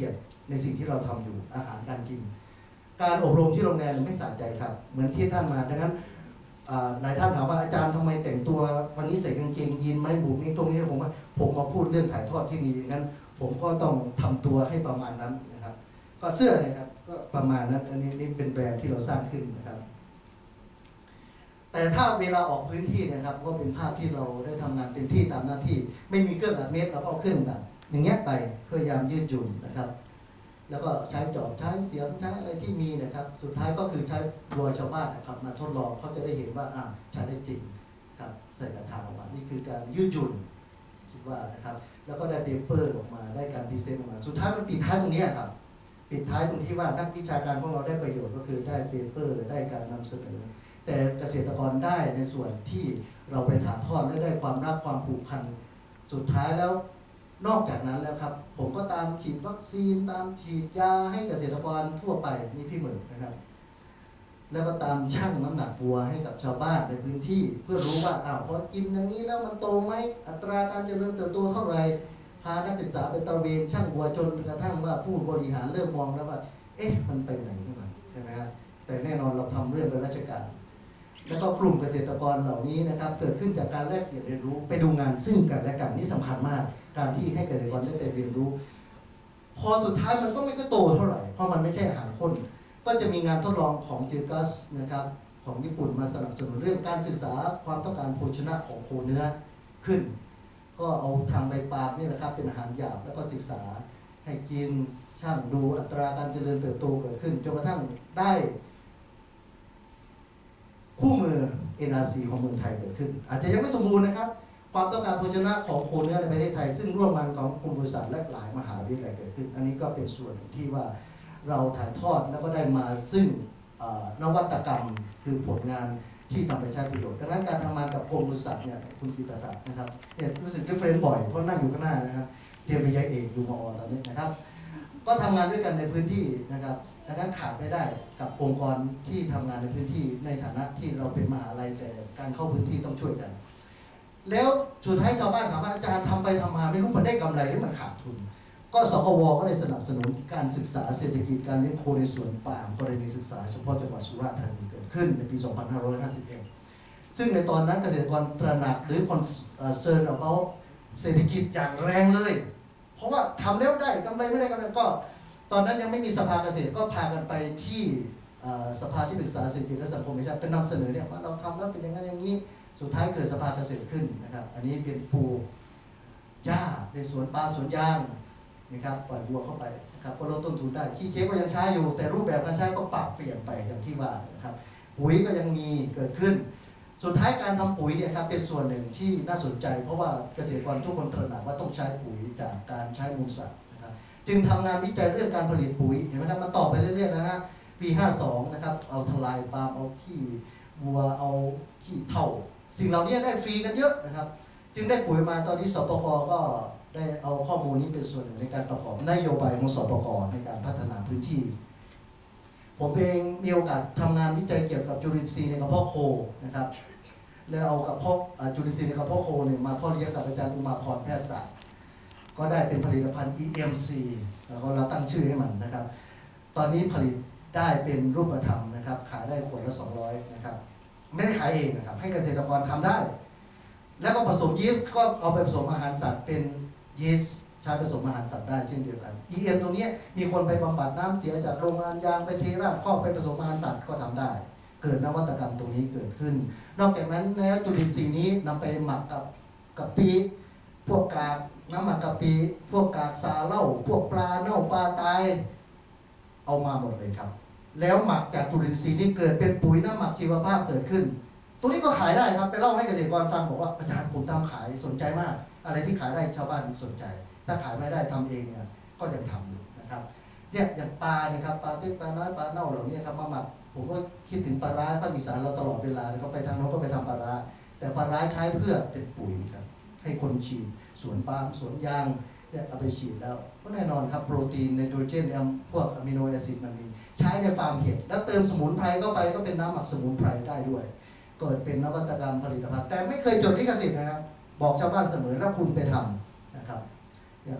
ในสิ่งที่เราทำอยู่อาหารการกินการอบรมที่โรงแรมไม่สะใจครับเหมือนที่ท่านมาดังนั้นหลายท่านถามว่าอาจารย์ทำไมแต่งตัววันนี้ใส่กางเกงยีนไหมบุกนี่ตรงนี้ผมว่าผมมาพูดเรื่องถ่ายทอดที่นี่งั้นผมก็ต้องทำตัวให้ประมาณนั้นนะครับก็เสื้อนะครับก็ประมาณนั้นอันนี้นี่เป็นแบรนด์ที่เราสร้างขึ้นนะครับแต่ถ้าเวลาออกพื้นที่นะครับก็เป็นภาพที่เราได้ทำงานเต็มที่ตามหน้าที่ไม่มีเครื่องอัดเม็ดเราก็เอาเครื่องแบบอย่างเงี้ยไปพยายามยืดหยุ่นนะครับแล้วก็ใช้จอบใช้เสียงใช้อะไรที่มีนะครับสุดท้ายก็คือใช้วัวชาวบ้านนะครับมาทดลองเขาจะได้เห็นว่าอ่าใช้ได้จริงครับใส่กระถางออกมานี่คือการยืดหยุ่นคิดว่านะครับแล้วก็ได้เปเปอร์ออกมาได้การพรีเซนต์ออกมาสุดท้ายมันปิดท้ายตรงนี้ครับปิดท้ายตรงที่ว่านักวิชาการของเราได้ประโยชน์ก็คือได้เปเปอร์ได้การนำเสนอแต่เกษตรกรได้ในส่วนที่เราไปถ่ายทอดและได้ความรักความผูกพันสุดท้ายแล้วนอกจากนั้นแล้วครับผมก็ตามฉีดวัคซีนตามฉีดยาให้เกษตรกรทั่วไปนี่พี่หมื่นนะครับแล้วก็ตามชั่งน้ำหนักวัวให้กับชาวบ้านในพื้นที่เพื่อรู้ว่าอ้าวพอกินอย่างนี้แล้วมันโตไหมอัตราการเจริญเติบโตเท่าไหร่พานักศึกษาไปตระเวนชั่งวัวจนกระทั่งว่าผู้บริหารเริ่มมองแล้วว่าเอ๊ะมันไปไหนขึ้นมาใช่ไหมครับแต่แน่นอนเราทำเรื่องเป็นราชการแล้วก็กลุ่มเกษตรกรเหล่านี้นะครับเกิดขึ้นจากการแลกเปลี่ยนเรียนรู้ไปดูงานซึ่งกันและกันนี่สำคัญมากการที่ให้เกษตรกรได้ไปเรียนรู้พอสุดท้ายมันก็ไม่ก็โตเท่าไหร่เพราะมันไม่ใช่อาหารข้นก็จะมีงานทดลองของเจกัสนะครับของญี่ปุ่นมาสนับสนุนเรื่องการศึกษาความต้องการโภชนะของโคเนื้อขึ้นก็เอาทางใบปาล์มนี่แหละครับเป็นอาหารหยาบแล้วก็ศึกษาให้กินช่างดูอัตราการเจริญเติบโตเกิดขึ้นจนกระทั่งได้คู่มือ เอ็น อาร์ ซี ของเมืองไทยเกิดขึ้นอาจจะยังไม่สมบูรณ์นะครับความต้องการโภชนะของโคเนื้อในประเทศไทยซึ่งร่วมกันของกลุ่มบริษัทและหลายมหาวิทยาลัยเกิดขึ้นอันนี้ก็เป็นส่วนที่ว่าเราถ่ายทอดแล้วก็ได้มาซึ่งนวัตกรรมคือผลงานที่นำไปใช้ประโยชน์ดังนั้นการทำงานกับกลุ่มบริษัทเนี่ยคุณกิตศักดิ์นะครับเนี่ยรู้สึกดิเฟรนซ์บ่อยเพราะนั่งอยู่ข้างหน้านะครับเตรียมไปยายเอกดูมอตอนนี้นะครับก็ทำงานด้วยกันในพื้นที่นะครับดังนั้นขาดไม่ได้กับองค์กรที่ทำงานในพื้นที่ในฐานะที่เราเป็นมหาลัยแต่การเข้าพื้นที่ต้องช่วยกันแล้วสุดท้ายชาวบ้านถามว่าอาจารย์ทำไปทำมาไม่รู้มันได้กำไรหรือมันขาดทุนก็สกวก็ได้สนับสนุนการศึกษาเศรษฐกิจการเลี้ยงโคในสวนปาล์มกรณีศึกษาเฉพาะจังหวัดสุราษฎร์ธานีเกิดขึ้นในปี สองพันห้าร้อยห้าสิบเอ็ด ซึ่งในตอนนั้นเกษตรกรตระหนักหรือคอนเซิร์นเอาเขาเศรษฐกิจอย่างแรงเลยเพราะว่าทำแล้วได้กำไรไม่ได้กำไรก็ตอนนั้นยังไม่มีสภาเกษตรก็พากันไปที่สภาที่ปรึกษาเศรษฐกิจและสังคมแห่งชาติเป็นนำเสนอเนี่ยว่าเราทำแล้วเป็นอย่างนั้นอย่างนี้สุดท้ายเกิดสภาเกษตรขึ้นนะครับอันนี้เป็นปลูกหญ้าในสวนปาล์มสวนยางนะครับปล่อยวัวเข้าไปนะครับก็ลดต้นทุนได้ขี้เค้กก็ยังใช้อยู่แต่รูปแบบการใช้ก็ปรับเปลี่ยนไปอย่างที่ว่านะครับปุ๋ยก็ยังมีเกิดขึ้นสุดท้ายการทำปุ๋ยเนี่ยครับเป็นส่วนหนึ่งที่น่าสนใจเพราะว่าเกษตรกรทุกคนตระหนักว่าต้องใช้ปุ๋ยจากการใช้มูลสัตว์นะครับจึงทำงานวิจัยเรื่องการผลิตปุ๋ยเห็นไหมครับมันต่อไปเรื่อยๆนะฮะปีห้าสองนะครับเอาทลายปาล์มเอาขี้วัวเอาขี้เถ้าสิ่งเหล่านี้ได้ฟรีกันเยอะนะครับจึงได้ปุ๋ยมาตอนที่สปก.ก็ได้เอาข้อมูลนี้เป็นส่วนหนึ่งในการประกอบนโยบายของสปก.ในการพัฒนาพื้นที่ผมเองมีโอกาสทำงานวิจัยเกี่ยวกับจุลินทรีย์ในกระเพาะโคนะครับแล้วเอากระเพาะจุลินทรีย์ในกระเพาะโคเนี่ยมาพ่อเลี้ยงกับอาจารย์อุมาพรแพทยศาสตร์ก็ได้เป็นผลิตภัณฑ์ อี เอ็ม ซี แล้วก็เราตั้งชื่อให้มันนะครับตอนนี้ผลิตได้เป็นรูปธรรมนะครับขายได้ขวดละสองร้อยนะครับไม่ได้ขายเองนะครับให้เกษตรกรทำได้แล้วก็ผสมยีสต์ก็เอาไปผสมอาหารสัตว์เป็นยีสต์ใช้ผสมอาหารสัตว์ได้เช่นเดียวกัน อี เอ็ม ตรงนี้มีคนไปบำบัดน้ำเสียจากโรงงานยางไปเทราดครอบไปผสมอาหารสัตว์ก็ทำได้เกิดนวัตกรรมตรงนี้เกิดขึ้นนอกจากนั้นแล้วจุลินทรีย์นี้นำไปหมักกับกะปิพวกกากน้ำหมักกะปิพวกกากสาเหล้าพวกปลาเน่าปลาตายเอามาหมดเลยครับแล้วหมักจากจุลินทรีย์นี้เกิดเป็นปุ๋ยน้ำหมักชีวภาพเกิดขึ้นตรงนี้ก็ขายได้ครับไปเล่าให้เกษตรกรฟังบอกว่าอาจารย์ผมทำขายสนใจมากอะไรที่ขายได้ชาวบ้านสนใจถ้าขายไม่ได้ทำเองเนี่ยก็ยังทำอยู่นะครับเนี่ยอย่างปลาเนี่ยครับปลาเต็กปลาน้อยปลาเน่าเหล่านี้ครับมาหมักผมก็คิดถึงปลาร้าภาคอีสานเราตลอดเวลาเขาไปทางโน้นก็ไปทำปลาร้าแต่ปลาร้าใช้เพื่อเป็นปุ๋ยครับให้คนฉีดสวนปาล์มสวนยางเนี่ยเอาไปฉีดแล้วก็แน่นอนครับโปรตีนไนโตรเจนพวกอะมิโนแอซิดมันมีใช้ในฟาร์มเห็ดแล้วเติมสมุนไพรเข้าไปก็เป็นน้ำหมักสมุนไพรได้ด้วยเกิดเป็นนวัตกรรมผลิตภัณฑ์แต่ไม่เคยจดลิขสิทธิ์นะครับบอกชาวบ้านเสมอแล้วคุณไปทำนะครับเนี่ยครับ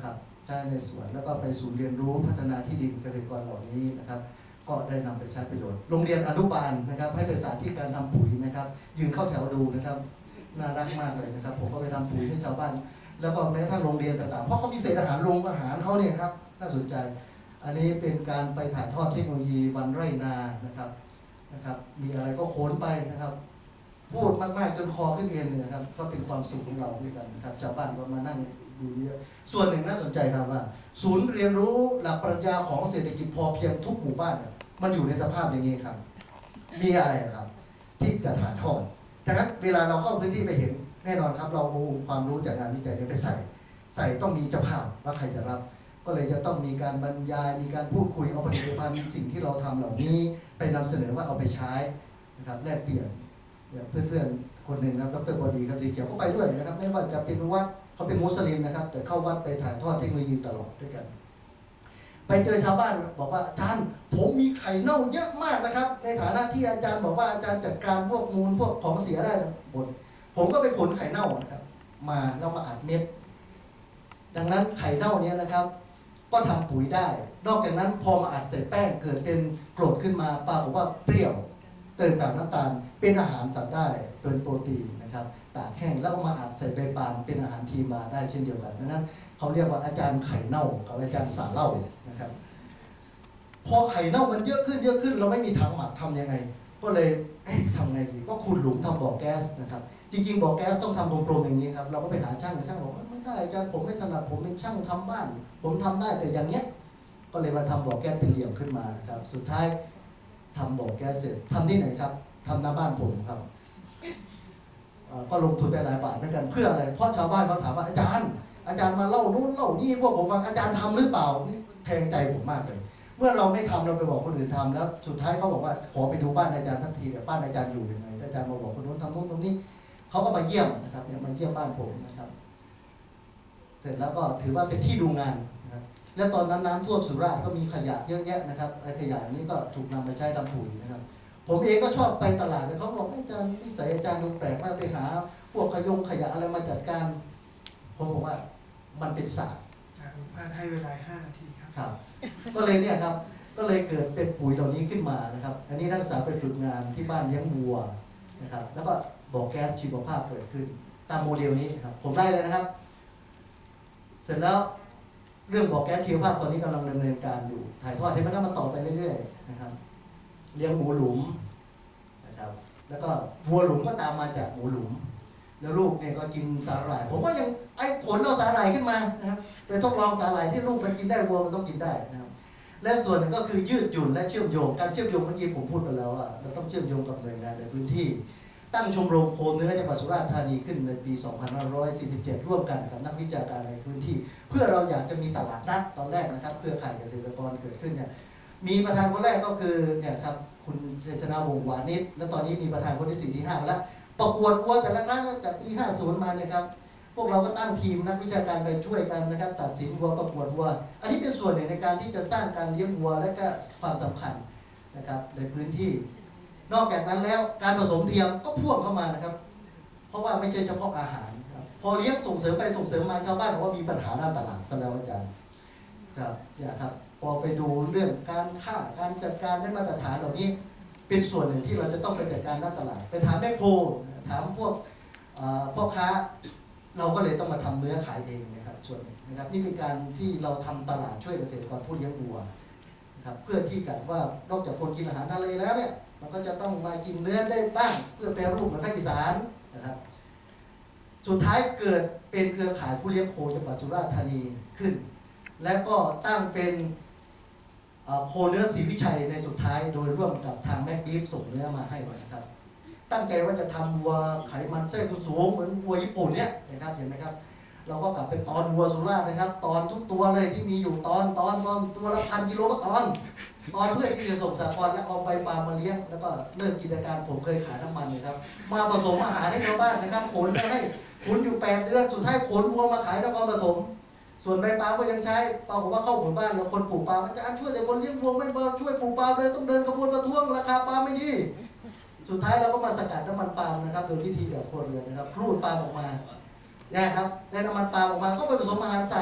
ใช้ในสวนแล้วก็ไปศูนย์เรียนรู้พัฒนาที่ดินเกษตรกรเหล่านี้นะครับก็ได้นำไปใช้ประโยชน์โรงเรียนอนุบาลนะครับให้ไปสาธิตการทำปุ๋ยนะครับยืนเข้าแถวดูนะครับน่ารักมากเลยนะครับผมก็ไปทำปุ๋ยให้ชาวบ้านแล้วก็แม้กระทั่งโรงเรียนต่างๆเพราะเขามีเศษอาหารโรงอาหารเขาเนี่ยครับน่าสนใจอันนี้เป็นการไปถ่ายทอดเทคโนโลยีวันไร่นานะครับนะครับมีอะไรก็โค้นไปนะครับพูดมากๆจนคอขึ้นเอ็นเลยนะครับก็เป็นความสุขของเราด้วยกันนะครับชาวบ้านก็มานั่งดูเยอะส่วนหนึ่งน่าสนใจครับว่าศูนย์เรียนรู้หลักปรัชญาของเศรษฐกิจพอเพียงทุกหมู่บ้านมันอยู่ในสภาพอย่างนี้ครับมีอะไรครับที่จะถ่ายทอดดังนั้นเวลาเราเข้าพื้นที่ไปเห็นแน่นอนครับเราเอาความรู้จากงานวิจัยนี้ไปใส่ใส่ต้องมีเจ้าภาพว่าใครจะรับก็เลยจะต้องมีการบรรยายมีการพูดคุยเอาผลิตภัณฑ์สิ่งที่เราทำเหล่านี้ไปนำเสนอว่าเอาไปใช้นะครับแลกเปลี่ยนเพื่อนๆคนหนึ่งนะดร.บดีครับสีเขียวก็ไปด้วยนะครับไม่ว่าจะเป็นวัดเขาเป็นมุสลิมนะครับแต่เข้าวัดไปถ่ายทอดเทคโนโลยีตลอดด้วยกันไปเจอชาวบ้านบอกว่าอาจารย์ผมมีไข่เน่าเยอะมากนะครับในฐานะที่อาจารย์บอกว่าอาจารย์จัดการพวกมูลพวกของเสียได้หมดผมก็ไปขนไข่เน่านะครับมาแล้วมาอัดเม็ดดังนั้นไข่เน่านี้นะครับก็ทำปุ๋ยได้นอกจากนั้นพอมาอัดใส่แป้งเกิดเป็นกรดขึ้นมาปรากฏว่าเปรี้ยวเติมแบบน้ำตาลเป็นอาหารสัตว์ได้เป็นโปรตีนนะครับตากแห้งแล้วก็มาอัดใส่ใบปาล์มเป็นอาหารทีมาได้เช่นเดียวกันดังนั้นเขาเรียกว่าอาจารย์ไข่เน่ากับอาจารย์สาเล่านะครับพอไข่เน่ามันเยอะขึ้นเยอะขึ้นเราไม่มีถังหมักทำยังไงก็เลยทำไงดีก็ขุดหลุมทำบ่อแก๊สนะครับจริงๆบ่อแก๊สต้องทำโปร่งๆอย่างนี้ครับเราก็ไปหาช่างช่างบอกว่าไม่ได้อาจารย์ผมไม่ถนัดผมเป็นช่างทำบ้านผมทำได้แต่อย่างเนี้ยก็เลยมาทำบ่อแก๊สเป็นเหลี่ยมขึ้นมาครับสุดท้ายทำบ่อแก๊สเสร็จทำที่ไหนครับทำหน้าบ้านผมครับก็ลงทุนไปหลายบาทเหมือนกันเพื่ออะไรเพราะชาวบ้านเขาถามว่าอาจารย์อาจารย์มาเล่านู้นเล่านี่พวกผมฟังอาจารย์ทำหรือเปล่านี่แทงใจผมมากเลยเมื่อเราไม่ทำเราไปบอกคนอื่นทำแล้วสุดท้ายเขาบอกว่าขอไปดูบ้านอาจารย์ทันทีแต่บ้านอาจารย์อยู่ยังไงอาจารย์มาบอกคนนู้นทำนู้นตรงนี้เขาก็มาเยี่ยมนะครับเนี่ยมาเยี่ยมบ้านผมนะครับเสร็จแล้วก็ถือว่าเป็นที่ดูงานนะครับและตอนนั้นน้ำท่วมสุราษฎร์ก็มีขยะเยอะแยะนะครับไอ้ขยะนี้ก็ถูกนำไปใช้ทำปุ๋ยนะครับผมเองก็ชอบไปตลาดเลยเขาบอกอาจารย์นิสัยอาจารย์ดูแปลกมากไปหาพวกขยงขยะอะไรมาจัดการผมบอกว่ามันเป็นศาสตร์ผ่านให้เวลาห้านาทีครับครับก็เลยเนี่ยครับก็เลยเกิดเป็นปุ๋ยเหล่านี้ขึ้นมานะครับอันนี้นักศึกษาไปฝึกงานที่บ้านเลี้ยงวัวนะครับแล้วก็บ่อแก๊สชีวภาพเกิดขึ้นตามโมเดลนี้ครับผมได้เลยนะครับเสร็จแล้วเรื่องบ่อแก๊สชีวภาพตอนนี้กำลังดำเนินการอยู่ถ่ายทอดให้มันก็มาต่อไปเรื่อยๆนะครับเลี้ยงหมูหลุมนะครับแล้วก็วัวหลุมก็ตามมาจากหมูหลุมแล้วลูกเนี่ยก็กินสาหร่ายผมก็ยังไอ้ขนเอาสาหร่ายขึ้นมานะครับไปทดลองสาหร่ายที่ลูกมันกินได้วัวมันต้องกินได้นะครับและส่วนหนึ่งก็คือยืดหยุ่นและเชื่อมโยงการเชื่อมโยงเมื่อกี้ผมพูดไปแล้วว่าเราต้องเชื่อมโยงกับหน่วยงานในพื้นที่ตั้งชมรมโคเนื้อจังหวัดสุราษฎร์ธานีขึ้นในปี สองพันห้าร้อยสี่สิบเจ็ด ร่วมกันกับนักวิชาการในพื้นที่เพื่อเราอยากจะมีตลาดนัดตอนแรกนะครับเครือข่ายเกษตรกรเกิดขึ้นเนี่ยมีประธานคนแรกก็คือเนี่ยครับคุณเจษณาวงศ์วานิชและตอนนี้มีประธานคนที่สี่ที่ห้าแล้วประกวดวัวแต่ละครั้งจากปีห้าสิบมาเนี่ยครับพวกเราก็ตั้งทีมนักวิชาการไปช่วยกันนะครับตัดสินวัวประกวดวัวอันนี้เป็นส่วนหนึ่งในการที่จะสร้างการเลี้ยงวัวและก็ความสำคัญนะครับในพื้นที่นอกจากนั้นแล้วการผสมเทียมก็พ่วงเข้ามานะครับเพราะว่าไม่ใช่เฉพาะอาหารครับพอเลี้ยงส่งเสริมไปส่งเสริมมาชาวบ้านบอกว่ามีปัญหาด้านตลาดซะแล้วอาจารย์ครับเนี่ยครับพอไปดูเรื่องการฆ่าการจัดการได้มาตรฐานเหล่านี้เป็นส่วนหนึ่งที่เราจะต้องไปจัดการด้านตลาดไปถามแม่โคถามพวกพ่อค้าเราก็เลยต้องมาทำเนื้อขายเองนะครับส่วนนึงนะครับนี่เป็นการที่เราทำตลาดช่วยเกษตรกรผู้เลี้ยงวัวนะครับเพื่อที่กันว่านอกจากคนกินอาหารทะเลแล้วเนี่ยมันก็จะต้องมากินเนื้อได้บ้างเพื่อแปรรูปเหมือนภาคอีสานนะครับสุดท้ายเกิดเป็นเครือข่ายผู้เลี้ยงโคจังหวัดสุราษฎร์ธานีขึ้นและก็ตั้งเป็นโคเนื้อศรีวิชัยในสุดท้ายโดยร่วมกับทางแม็กบีฟส่งเนื้อมาให้นะครับตั้งใจว่าจะทำวัวไขมันเส้นสูงเหมือนวัวญี่ปุ่นเนี่ยนะครับเห็นไหมครับเราก็กลับไปตอนวัวสุราษฎร์นะครับตอนทุกตัวเลยที่มีอยู่ตอนตอนตอนตัวละพันกิโลก็ตอนตอนเพื่อที่จะส่งสหกรณ์และเอาใบปาล์มมาเลี้ยงแล้วก็เริ่มกิจการผมเคยขายน้ำมันนะครับมาผสมอาหารให้ชาวบ้านนะครับขนไปให้ขนอยู่แปดเดือนสุดท้ายขนวัวมาขายนครปฐมส่วนใบปาล์มก็ยังใช้ปรากฏว่าเข้าหมู่บ้านเราคนปลูกปาล์มอาจารย์ช่วยแต่คนเลี้ยงวัวไม่พอช่วยปลูกปาล์มเลยต้องเดินกระบวนประท้วงราคาปาล์มไม่ดีสุดท้ายเราก็มาสกัดน้ำมันปาล์มนะครับโดยวิธีแบบครัวเรือนนะครับครูดปาล์มออกมาเนี่ยครับได้น้ำมันปาล์มออกมาก็ไปผสมอาหารสัตว์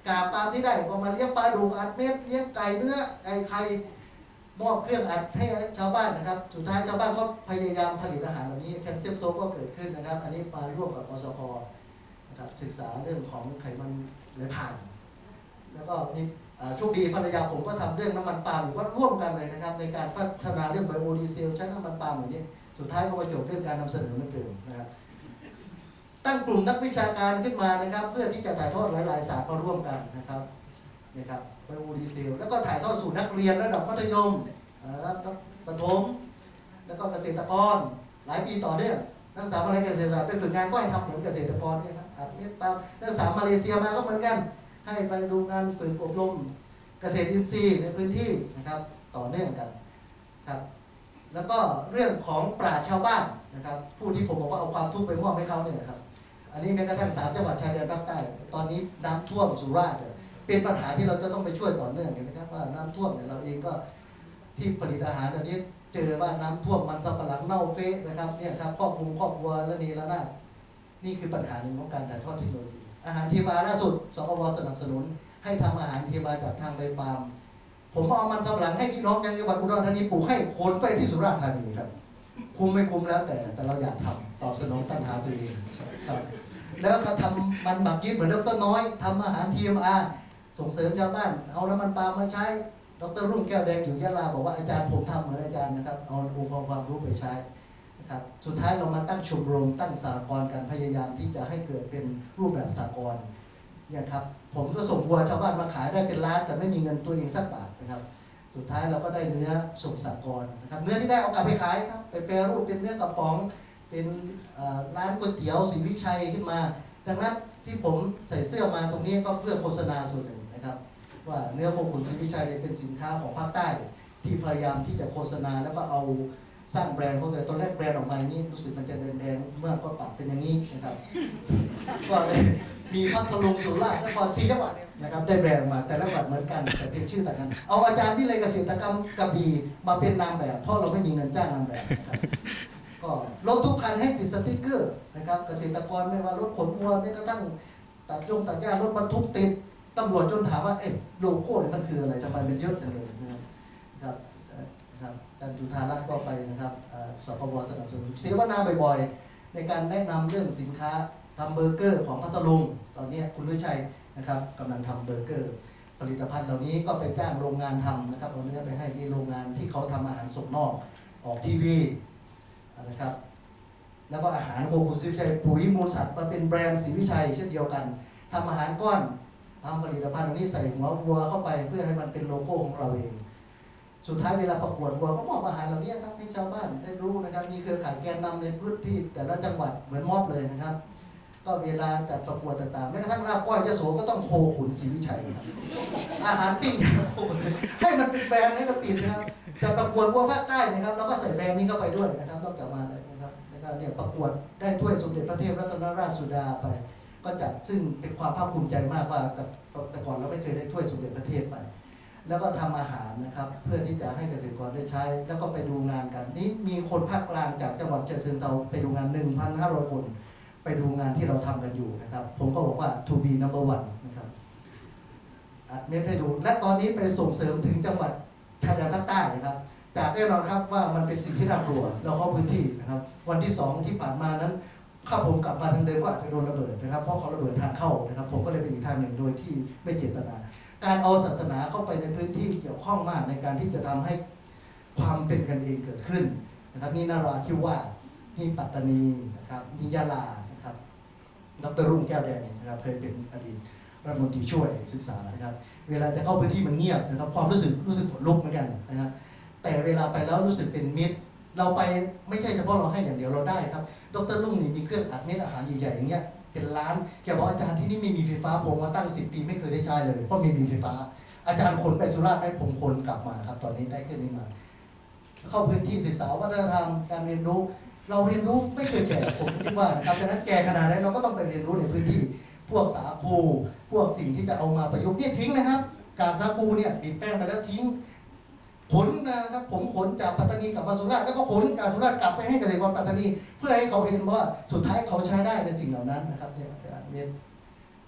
กาบปลาที่ได้ก็มาเลี้ยงปลาดุกอัดเม็ดเลี้ยงไก่เนื้อไก่ไข่มอบเครื่องอัดให้ชาวบ้านนะครับสุดท้ายชาวบ้านก็พยายามผลิตอาหารเหล่านี้แคลเซียมโซก็เกิดขึ้นนะครับอันนี้มาร่วมกับอสพนะครับศึกษาเรื่องของไขมันไหลผ่านแล้วก็นี่โชคดีภรรยาผมก็ทำเรื่องน้ำมันปาล์มก็ร่วมกันเลยนะครับในการพัฒนาเรื่องไบโอดีเซลใช้น้ำมันปาล์มอย่างนี้สุดท้ายก็มาจบเรื่องการนำเสนอเหมือนเดิมนะครับตั้งกลุ่มนักวิชาการขึ้นมานะครับเพื่อที่จะถ่ายทอดหลายๆศาสตร์มาร่วมกันนะครับนะครับไบโอดีเซลแล้วก็ถ่ายทอดสู่นักเรียนระดับมัธยมนะครับประถมแล้วก็เกษตรกรหลายปีต่อเนื่องนักศึกษาอะไรเกษตรศาสตร์ไปฝึกงานก็ให้ทำเหมือนเกษตรกรเนี่ยครับอัดเม็ดปาล์มนักศึกษามาเลเซียมาก็เหมือนกันให้ไปดูงานฝึกอบรมเกษตรอินทรีย์ในพื้นที่นะครับต่อเนื่องกันครับแล้วก็เรื่องของปราชญ์ชาวบ้านนะครับผู้ที่ผมบอกว่าเอาความทุกข์ไปมอบให้เขาเนี่ยนะครับอันนี้แม้กระทั่งสามจังหวัดชายแดนภาคใต้ตอนนี้น้ำท่วมสุราษฎร์เป็นปัญหาที่เราจะต้องไปช่วยต่อเนื่องเห็นไหมครับว่าน้ำท่วมเนี่ยเราเองก็ที่ผลิตอาหารตอนนี้เจอว่าน้ำท่วมมันสำปะหลังเน่าเฟะนะครับเนี่ยครับครอบคลุมครอบครัวและนีละนาดนี่คือปัญหาหนึ่งของการถ่ายทอดเทคโนโลยีอาหารเทวาล่าสุดสกวสนับสนุนให้ทำอาหารเทวาจากทางใบปาล์มผมเอามันสำปะหลังให้พี่น้องยังจังหวัดอุดรธานีปลูกให้ขนไปที่สุราษฎร์ธานีครับคุ้มไม่คุ้มแล้วแต่แต่เราอยากทำตอบสนองตัณหาตัวเองครับแล้วเขาทำมันหมักยีสต์เหมือนดรน้อยทำอาหาร ที เอ็ม อาร์ ส่งเสริมชาวบ้านเอาน้ำมันปาล์มมาใช้ดรรุ่งแก้วแดงอยู่ยะลาบอกว่าอาจารย์ผมทำเหมือนอาจารย์นะครับเอาองค์ความความรู้ไปใช้นะครับสุดท้ายเรามาตั้งชมรมตั้งสหกรณ์การพยายามที่จะให้เกิดเป็นรูปแบบสหกรณ์เนี่ยครับผมก็ส่งวัวชาวบ้านมาขายได้เป็นล้านแต่ไม่มีเงินตัวเองสักบาทนะครับสุดท้ายเราก็ได้เนื้อส่งสหกรณ์นะครับเนื้อที่ได้เอากลับไปขายครับไปแปรรูปเป็นเนื้อกระป๋องเป็นร้านก๋วยเตี๋ยวศรีวิชัยขึ้นมาดังนั้นที่ผมใส่เสื้อมาตรงนี้ก็เพื่อโฆษณาส่วนหนึ่งนะครับว่าเนื้อโคขุนศรีวิชัยเป็นสินค้าของภาคใต้ที่พยายามที่จะโฆษณาแล้วก็เอาสร้างแบรนด์เขาเลยตอนแรกแบรนด์ออกมานี้รู้สึกมันจะแดงๆเมื่อก็ปรับเป็นอย่างนี้นะครับก็เลยมีพัทลุงสุราษฎร์นครศรีจังหวัดนะครับได้แบรนด์มาแต่ละจังหวัดเหมือนกันแต่เพียงชื่อต่างกันเอาอาจารย์วิเลยเกษตรกรรมกระบี่มาเป็นนามแบบเพราะเราไม่มีเงินจ้างนามแบบนะครับก็รถทุกคันให้ติดสติ๊กเกอร์นะครับเกษตรกรไม่ว่ารถขนวัวแม้กระทั่งตัดยงตัดหญ้ารถบรรทุกติดตำรวจจนถามว่าเอ๊ะโลโก้มันคืออะไรทำไมมันเยอะจังเลยนะครับครับอาจารย์จุธารัตน์ก็ไปนะครับสปวสนับสนุนเสวนาบ่อยๆในการแนะนำเรื่องสินค้าทำเบอร์เกอร์ของพัทลุงตอนนี้คุณฤชัยนะครับกำลังทำเบอร์เกอร์ผลิตภัณฑ์เหล่านี้ก็ไปจ้างโรงงานทำนะครับเอาเนื้อไปให้ที่โรงงานที่เขาทำอาหารส่งนอกออกทีวีนะครับแล้วก็อาหารโคขุนศรีวิชัยปุ๋ยมูลสัตว์มาเป็นแบรนด์ศรีวิชัยเช่นเดียวกันทำอาหารก้อนทำผลิตภัณฑ์นี้ใส่หัววัวเข้าไปเพื่อให้มันเป็นโลโก้ของเราเองสุดท้ายเวลาประกวดวัวก็มอบอาหารเหล่านี้ครับให้ชาวบ้านได้รู้นะครับมีเครือข่ายแกนนำในพื้นที่แต่ละจังหวัดเหมือนมอบเลยนะครับก็เวลาจัดประกวดต่างๆแม้กระทั่งลาบก้อยยโสก็ต้องโคขุนศรีวิชัยอาหารปิ้งให้มันเป็นแบรนด์ให้มันติดนะครับจะประกวดวัวภาคใต้นะครับแล้วก็ใส่แบรนด์นี้เข้าไปด้วยนะครับต้องกลับมาเลยนะครับแล้วก็เนี่ยประกวดได้ถ้วยสมเด็จพระเทพรัตนราชสุดาไปก็จัดซึ่งเป็นความภาคภูมิใจมากว่าแต่ก่อนเราไม่เคยได้ถ้วยสมเด็จพระเทพไปแล้วก็ทำอาหารนะครับเพื่อที่จะให้เกษตรกรได้ใช้แล้วก็ไปดูงานกันนี้มีคนภาคกลางจากจังหวัดฉะเชิงเทราไปดูงาน หนึ่งพันห้าร้อย คนไปดูงานที่เราทำกันอยู่นะครับผมก็บอกว่า to be number one นะครับอัดเม็ดให้ดูและตอนนี้ไปส่งเสริมถึงจังหวัดชายแดนภาคใต้นะครับจากแน่นอนครับว่ามันเป็นสิ่งที่น่ากลัวเราเข้าพื้นที่นะครับวันที่สองที่ผ่านมานั้นข้าผมกลับมาทางเดิมก็อาจจะโดนระเบิดนะครับเพราะเขาระเบิดทางเข้านะครับผมก็เลยไปอีกทางหนึ่งโดยที่ไม่เจตนาการเอาศาสนาเข้าไปในพื้นที่เกี่ยวข้องมากในการที่จะทำให้ความเป็นกันเองเกิดขึ้นนะครับนี่นาราธิวาสนี่ปัตตานีนะครับนี่ยะลานะครับดรรุ่งแก้วแดงนะครับเคยเป็นอดีตรัฐมนตรีช่วยศึกษานะครับเวลาจะเข้าพื้นที่มันเงียบนะครับความรู้สึกรู้สึกขนลุกเหมือนกันนะครับแต่เวลาไปแล้วรู้สึกเป็นมิตรเราไปไม่ใช่เฉพาะเราให้อย่างเดียวเราได้ครับดรรุ่งนี่มีเครื่องอัดเม็ดอาหารใหญ่ๆอย่างเงี้ยเป็นล้านแกบอกอาจารย์ที่นี่ไม่มีไฟฟ้าผมมาตั้งสิบปีไม่เคยได้ใช้เลยเพราะไม่มีไฟฟ้าอาจารย์ขนไปสุราษฎร์ให้ผมขนกลับมาครับตอนนี้ได้เครื่องนี้มาเข้าพื้นที่ศึกษาวัฒนธรรมการเรียนรู้เราเรียนรู้ไม่เคยแก่ผมคิดว่านะครับดังนั้นแก่ขนาดนั้นเราก็ต้องไปเรียนรู้ในพื้นที่พวกสาคูพวกสิ่งที่จะเอามาประยุกต์เนี่ยทิ้งนะครับการสาคูเนี่ยบีบแป้งไปแล้วทิ้งขนนะครับผมขนจากปัตตานีกลับมาสุราษฎร์แล้วก็ขนจากสุราษฎร์กลับไปให้เกษตรกรปัตตานีเพื่อให้เขาเห็นว่าสุดท้ายเขาใช้ได้ในสิ่งเหล่านั้นนะครับเนี่ยเม็ด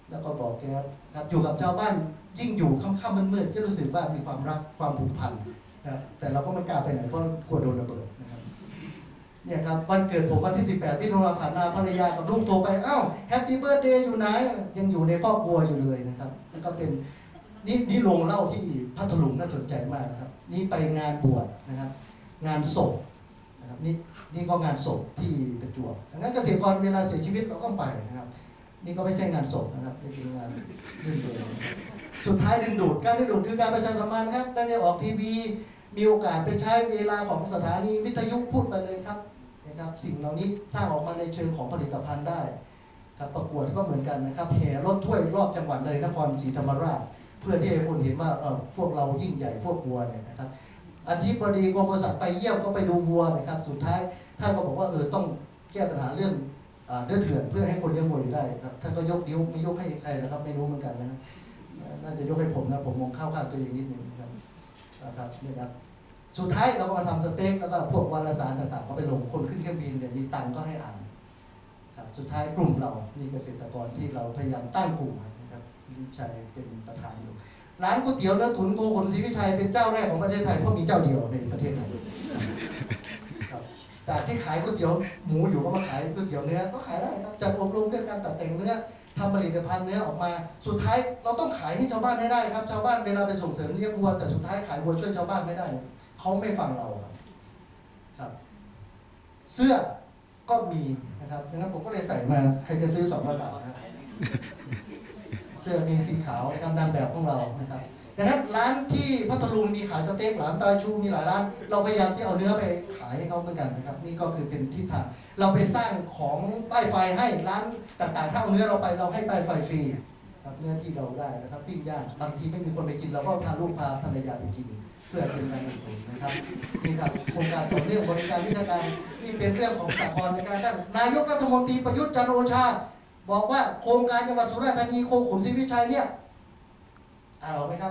แล้วก็บอกแกครับอยู่กับชาวบ้านยิ่งอยู่ค่ำๆมืดๆจะรู้สึกว่ามีความรักความผูกพันนะครับแต่เราก็ไม่กล้าไปไหนเพราะกลัวโดนระเบิดนะครับเนี่ยครับวันเกิดผมวันที่สิบแปดที่โทรผ่านมาภรรยากับลูกโทรไปอ้าวแฮปปี้เบิร์ธเดย์อยู่ไหนยังอยู่ในครอบครัวอยู่เลยนะครับแล้วก็เป็นนี่นี่โรงเล่าที่พัทลุงน่าสนใจมากนะครับนี่ไปงานบวชนะครับงานศพนะครับนี่นี่ก็งานศพที่ประจวบดังนั้นเกษตรกรเวลาเสียชีวิตเราก็ไปนะครับนี่ก็ไม่ใช่งานศพนะครับเป็นงานรื่นเริงสุดท้ายดึงดูดการดึงดูดคือการประชาสัมพันธ์ครับได้ออกทีวีมีโอกาสไปใช้เวลาของสถานีวิทยุพูดไปเลยครับนะครับสิ่งเหล่านี้สร้างออกมาในเชิงของผลิตภัณฑ์ได้ครับประกวดก็เหมือนกันนะครับแห่รถถ้วยรอบจังหวัดเลยนครศรีธรรมราชเพื่อที่ให้คนเห็นว่าเออพวกเรายิ่งใหญ่พวกวัวเนี่ยนะครับอธิบดีกรมปศุสัตว์ไปเยี่ยมก็ไปดูวัวนะครับสุดท้ายท่านก็บอกว่าเออต้องแก้ปัญหาเรื่องเนื้อเถื่อนเพื่อให้คนเลี้ยงวัวอยู่ได้ครับท่านก็ยกนิ้วไม่ยกให้ใครนะครับไม่รู้เหมือนกันนะน่าจะยกให้ผมนะผมมองเข้าข้างตัวเองนิดนึงนะครับนะครับนี่ครับสุดท้ายเราก็มาทำสเต็กแล้วก็พวกวารสารต่างๆก็ไปลงคนขึ้นเครื่องบินเนี่ยมีตังก็ให้อ่านครับสุดท้ายกลุ่มเรามีเกษตรกรที่เราพยายามตั้งกลุ่มนะครับวิชัยเป็นประธานอยู่ร้านก๋วยเตี๋ยวเนื้อตุ๋นโกขนศรีวิชัยเป็นเจ้าแรกของประเทศไทยเพราะมีเจ้าเดียวในประเทศไทยครับจากที่ขายก๋วยเตี๋ยวหมูอยู่ก็มาขายก๋วยเตี๋ยวเนื้อก็ขายได้ครับจัดอบรมเรื่องการตัดแต่งเนื้อทำผลิตภัณฑ์เนื้อออกมาสุดท้ายเราต้องขายให้ชาวบ้านให้ได้ครับชาวบ้านเวลาไปส่งเสริมเลี้ยงวัวแต่สุดท้ายขายวัวช่วยชาวบ้านไม่ได้เขาไม่ฟังเราครับครับเสื้อก็มีนะครับดังนั้นผมก็เลยใส่มาใครจะซื้อสองกระเป๋านะครับเสื้อมีสีขาวนะครับนางแบบของเรานะครับดังนั้นร้านที่พัทลุงมีขายสเต็กร้านตาชูมีหลายร้านเราพยายามที่เอาเนื้อไปขายให้เขาเหมือนกันนะครับนี่ก็คือเป็นทิศทางเราไปสร้างของป้ายไฟให้ร้านต่างๆถ้าเอาเนื้อเราไปเราให้ป้ายไฟฟรีครับเนื้อที่เราได้นะครับปิ้งย่างบางทีไม่มีคนไปกินเราก็พาลูกพาภรรยาไปกินเพื่อเป็นการลงทุนนะครับนี่ครับโครงการต่อเนื่องบริการวิชาการที่เป็นเรื่องของสหกรณ์ในการท่านนายกรัฐมนตรีประยุทธ์จันทร์โอชาบอกว่าโครงการจังหวัดสุราษฎร์ธานีโคขนศรีวิชัยเนี่ยอ่านออกไหมครับ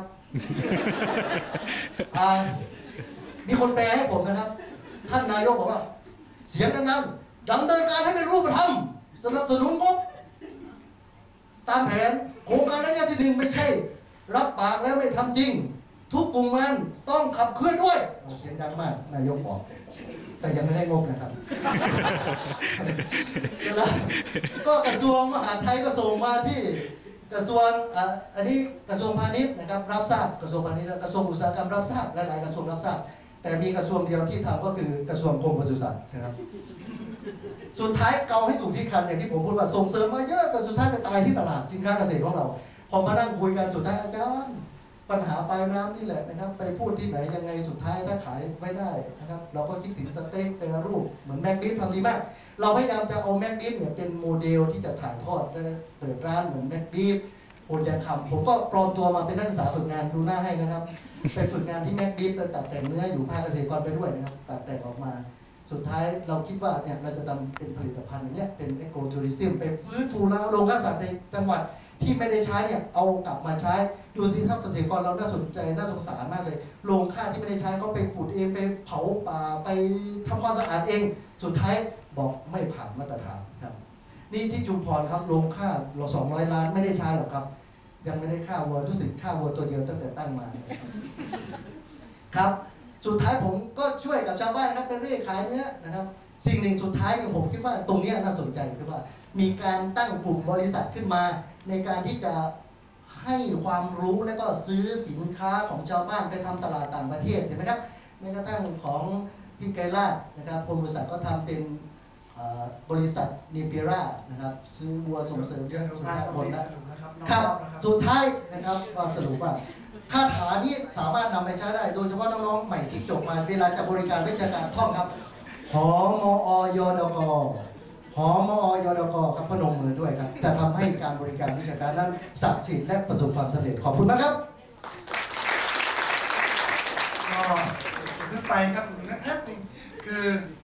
อ่ามีคนแปลให้ผมนะครับท่านนายกบอกว่าเสียงดังๆดำเนินการให้เป็นรูปธรรมสนับสนุนงบตามแผนโครงการระยะที่หนึ่งไม่ใช่รับปากแล้วไม่ทำจริงทุกกลุ่มงานต้องขับเคลื่อนด้วยเสียงดังมากนายกบอกแต่ยังไม่ได้งบนะครับ แล้วก็กระทรวงมหาดไทยก็ส่งมาที่กระทรวงอันนี้กระทรวงพาณิชย์นะครับรับทราบกระทรวงพาณิชย์กระทรวงอุตสาหกรรมรับทราบหลายๆกระทรวงรับทราบแต่มีกระทรวงเดียวที่ทำก็คือกระทรวงกรมปศุสัตว์นะครับสุดท้ายเกาให้ถูกที่คันอย่างที่ผมพูดว่าส่งเสริมมาเยอะแต่สุดท้ายไปตายที่ตลาดสินค้าเกษตรของเราพอมานั่งคุยกันสุดท้ายอาจารย์ปัญหาปลายน้ำนี่แหละนะครับไปพูดที่ไหนยังไงสุดท้ายถ้าขายไม่ได้นะครับเราก็คิดถึงสเต็กเป็นรูปเหมือนแม็กดิฟทำดีมากเราพยายามจะเอาแม็กดิฟเนี่ยเป็นโมเดลที่จะถ่ายทอดและเปิดร้านเหมือนแม็กดิฟโอนยังคำผมก็ปลอมตัวมาเป็นนักศึกษาฝึกงานดูหน้าให้นะครับไปฝึกงานที่แม็กดิฟตัดแต่งเนื้ออยู่ภาคเกษตรกรไปด้วยนะครับตัดแต่งออกมาสุดท้ายเราคิดว่าเนี่ยเราจะทำเป็นผลิตภัณฑ์อย่างเนี้ยเป็นเอโกทัวริซึมไปฟื้นฟูแล้วโรงฆ่าสัตว์ในจังหวัดที่ไม่ได้ใช้เนี่ยเอากลับมาใช้ดูสิครับเกษตรกรเราน่าสนใจน่าสงสารมากเลยโรงฆ่าที่ไม่ได้ใช้ก็ไปขุดเองไปเผาป่าไปทำความสะอาดเองสุดท้ายบอกไม่ผ่านมาตรฐานครับนี่ที่ชุมพรครับโรงฆ่าเราสองร้อยล้านไม่ได้ใช้หรอกครับยังไม่ได้ฆ่าวัวรู้สึกฆ่าวัวตัวเดียวตั้งแต่ตั้งมาครับสุดท้ายผมก็ช่วยกับชาวบ้านครับเป็นเรื่องขายเนื้อนะครับสิ่งหนึ่งสุดท้ายเนี่ยผมคิดว่าตรงนี้น่าสนใจคือว่ามีการตั้งกลุ่มบริษัทขึ้นมาในการที่จะให้ความรู้และก็ซื้อสินค้าของชาวบ้านไปทำตลาดต่างประเทศเห็นไหมครับแม้กระทั่งของพี่ไกรลาดนะครับกรมบริษัทก็ทำเป็นบริษัทเนเปียร่านะครับซื้อวัวส่งเสริมเยอะสุดท้ายหมดแล้วครับสุดท้ายนะครับก็สรุปว่าคาถานี้สามารถนำไปใช้ได้โดยเฉพาะน้องๆใหม่ที่จบมาเวลาจะบริการวิชาการท่องครับหมอยดกหมอยดกครับพนมมือด้วยครับจะทำให้การบริการวิชาการนั้นศักดิ์สิทธิ์และประสบความสำเร็จขอบคุณมากครับก็ขึ้นไปครับแป๊บนึงคือ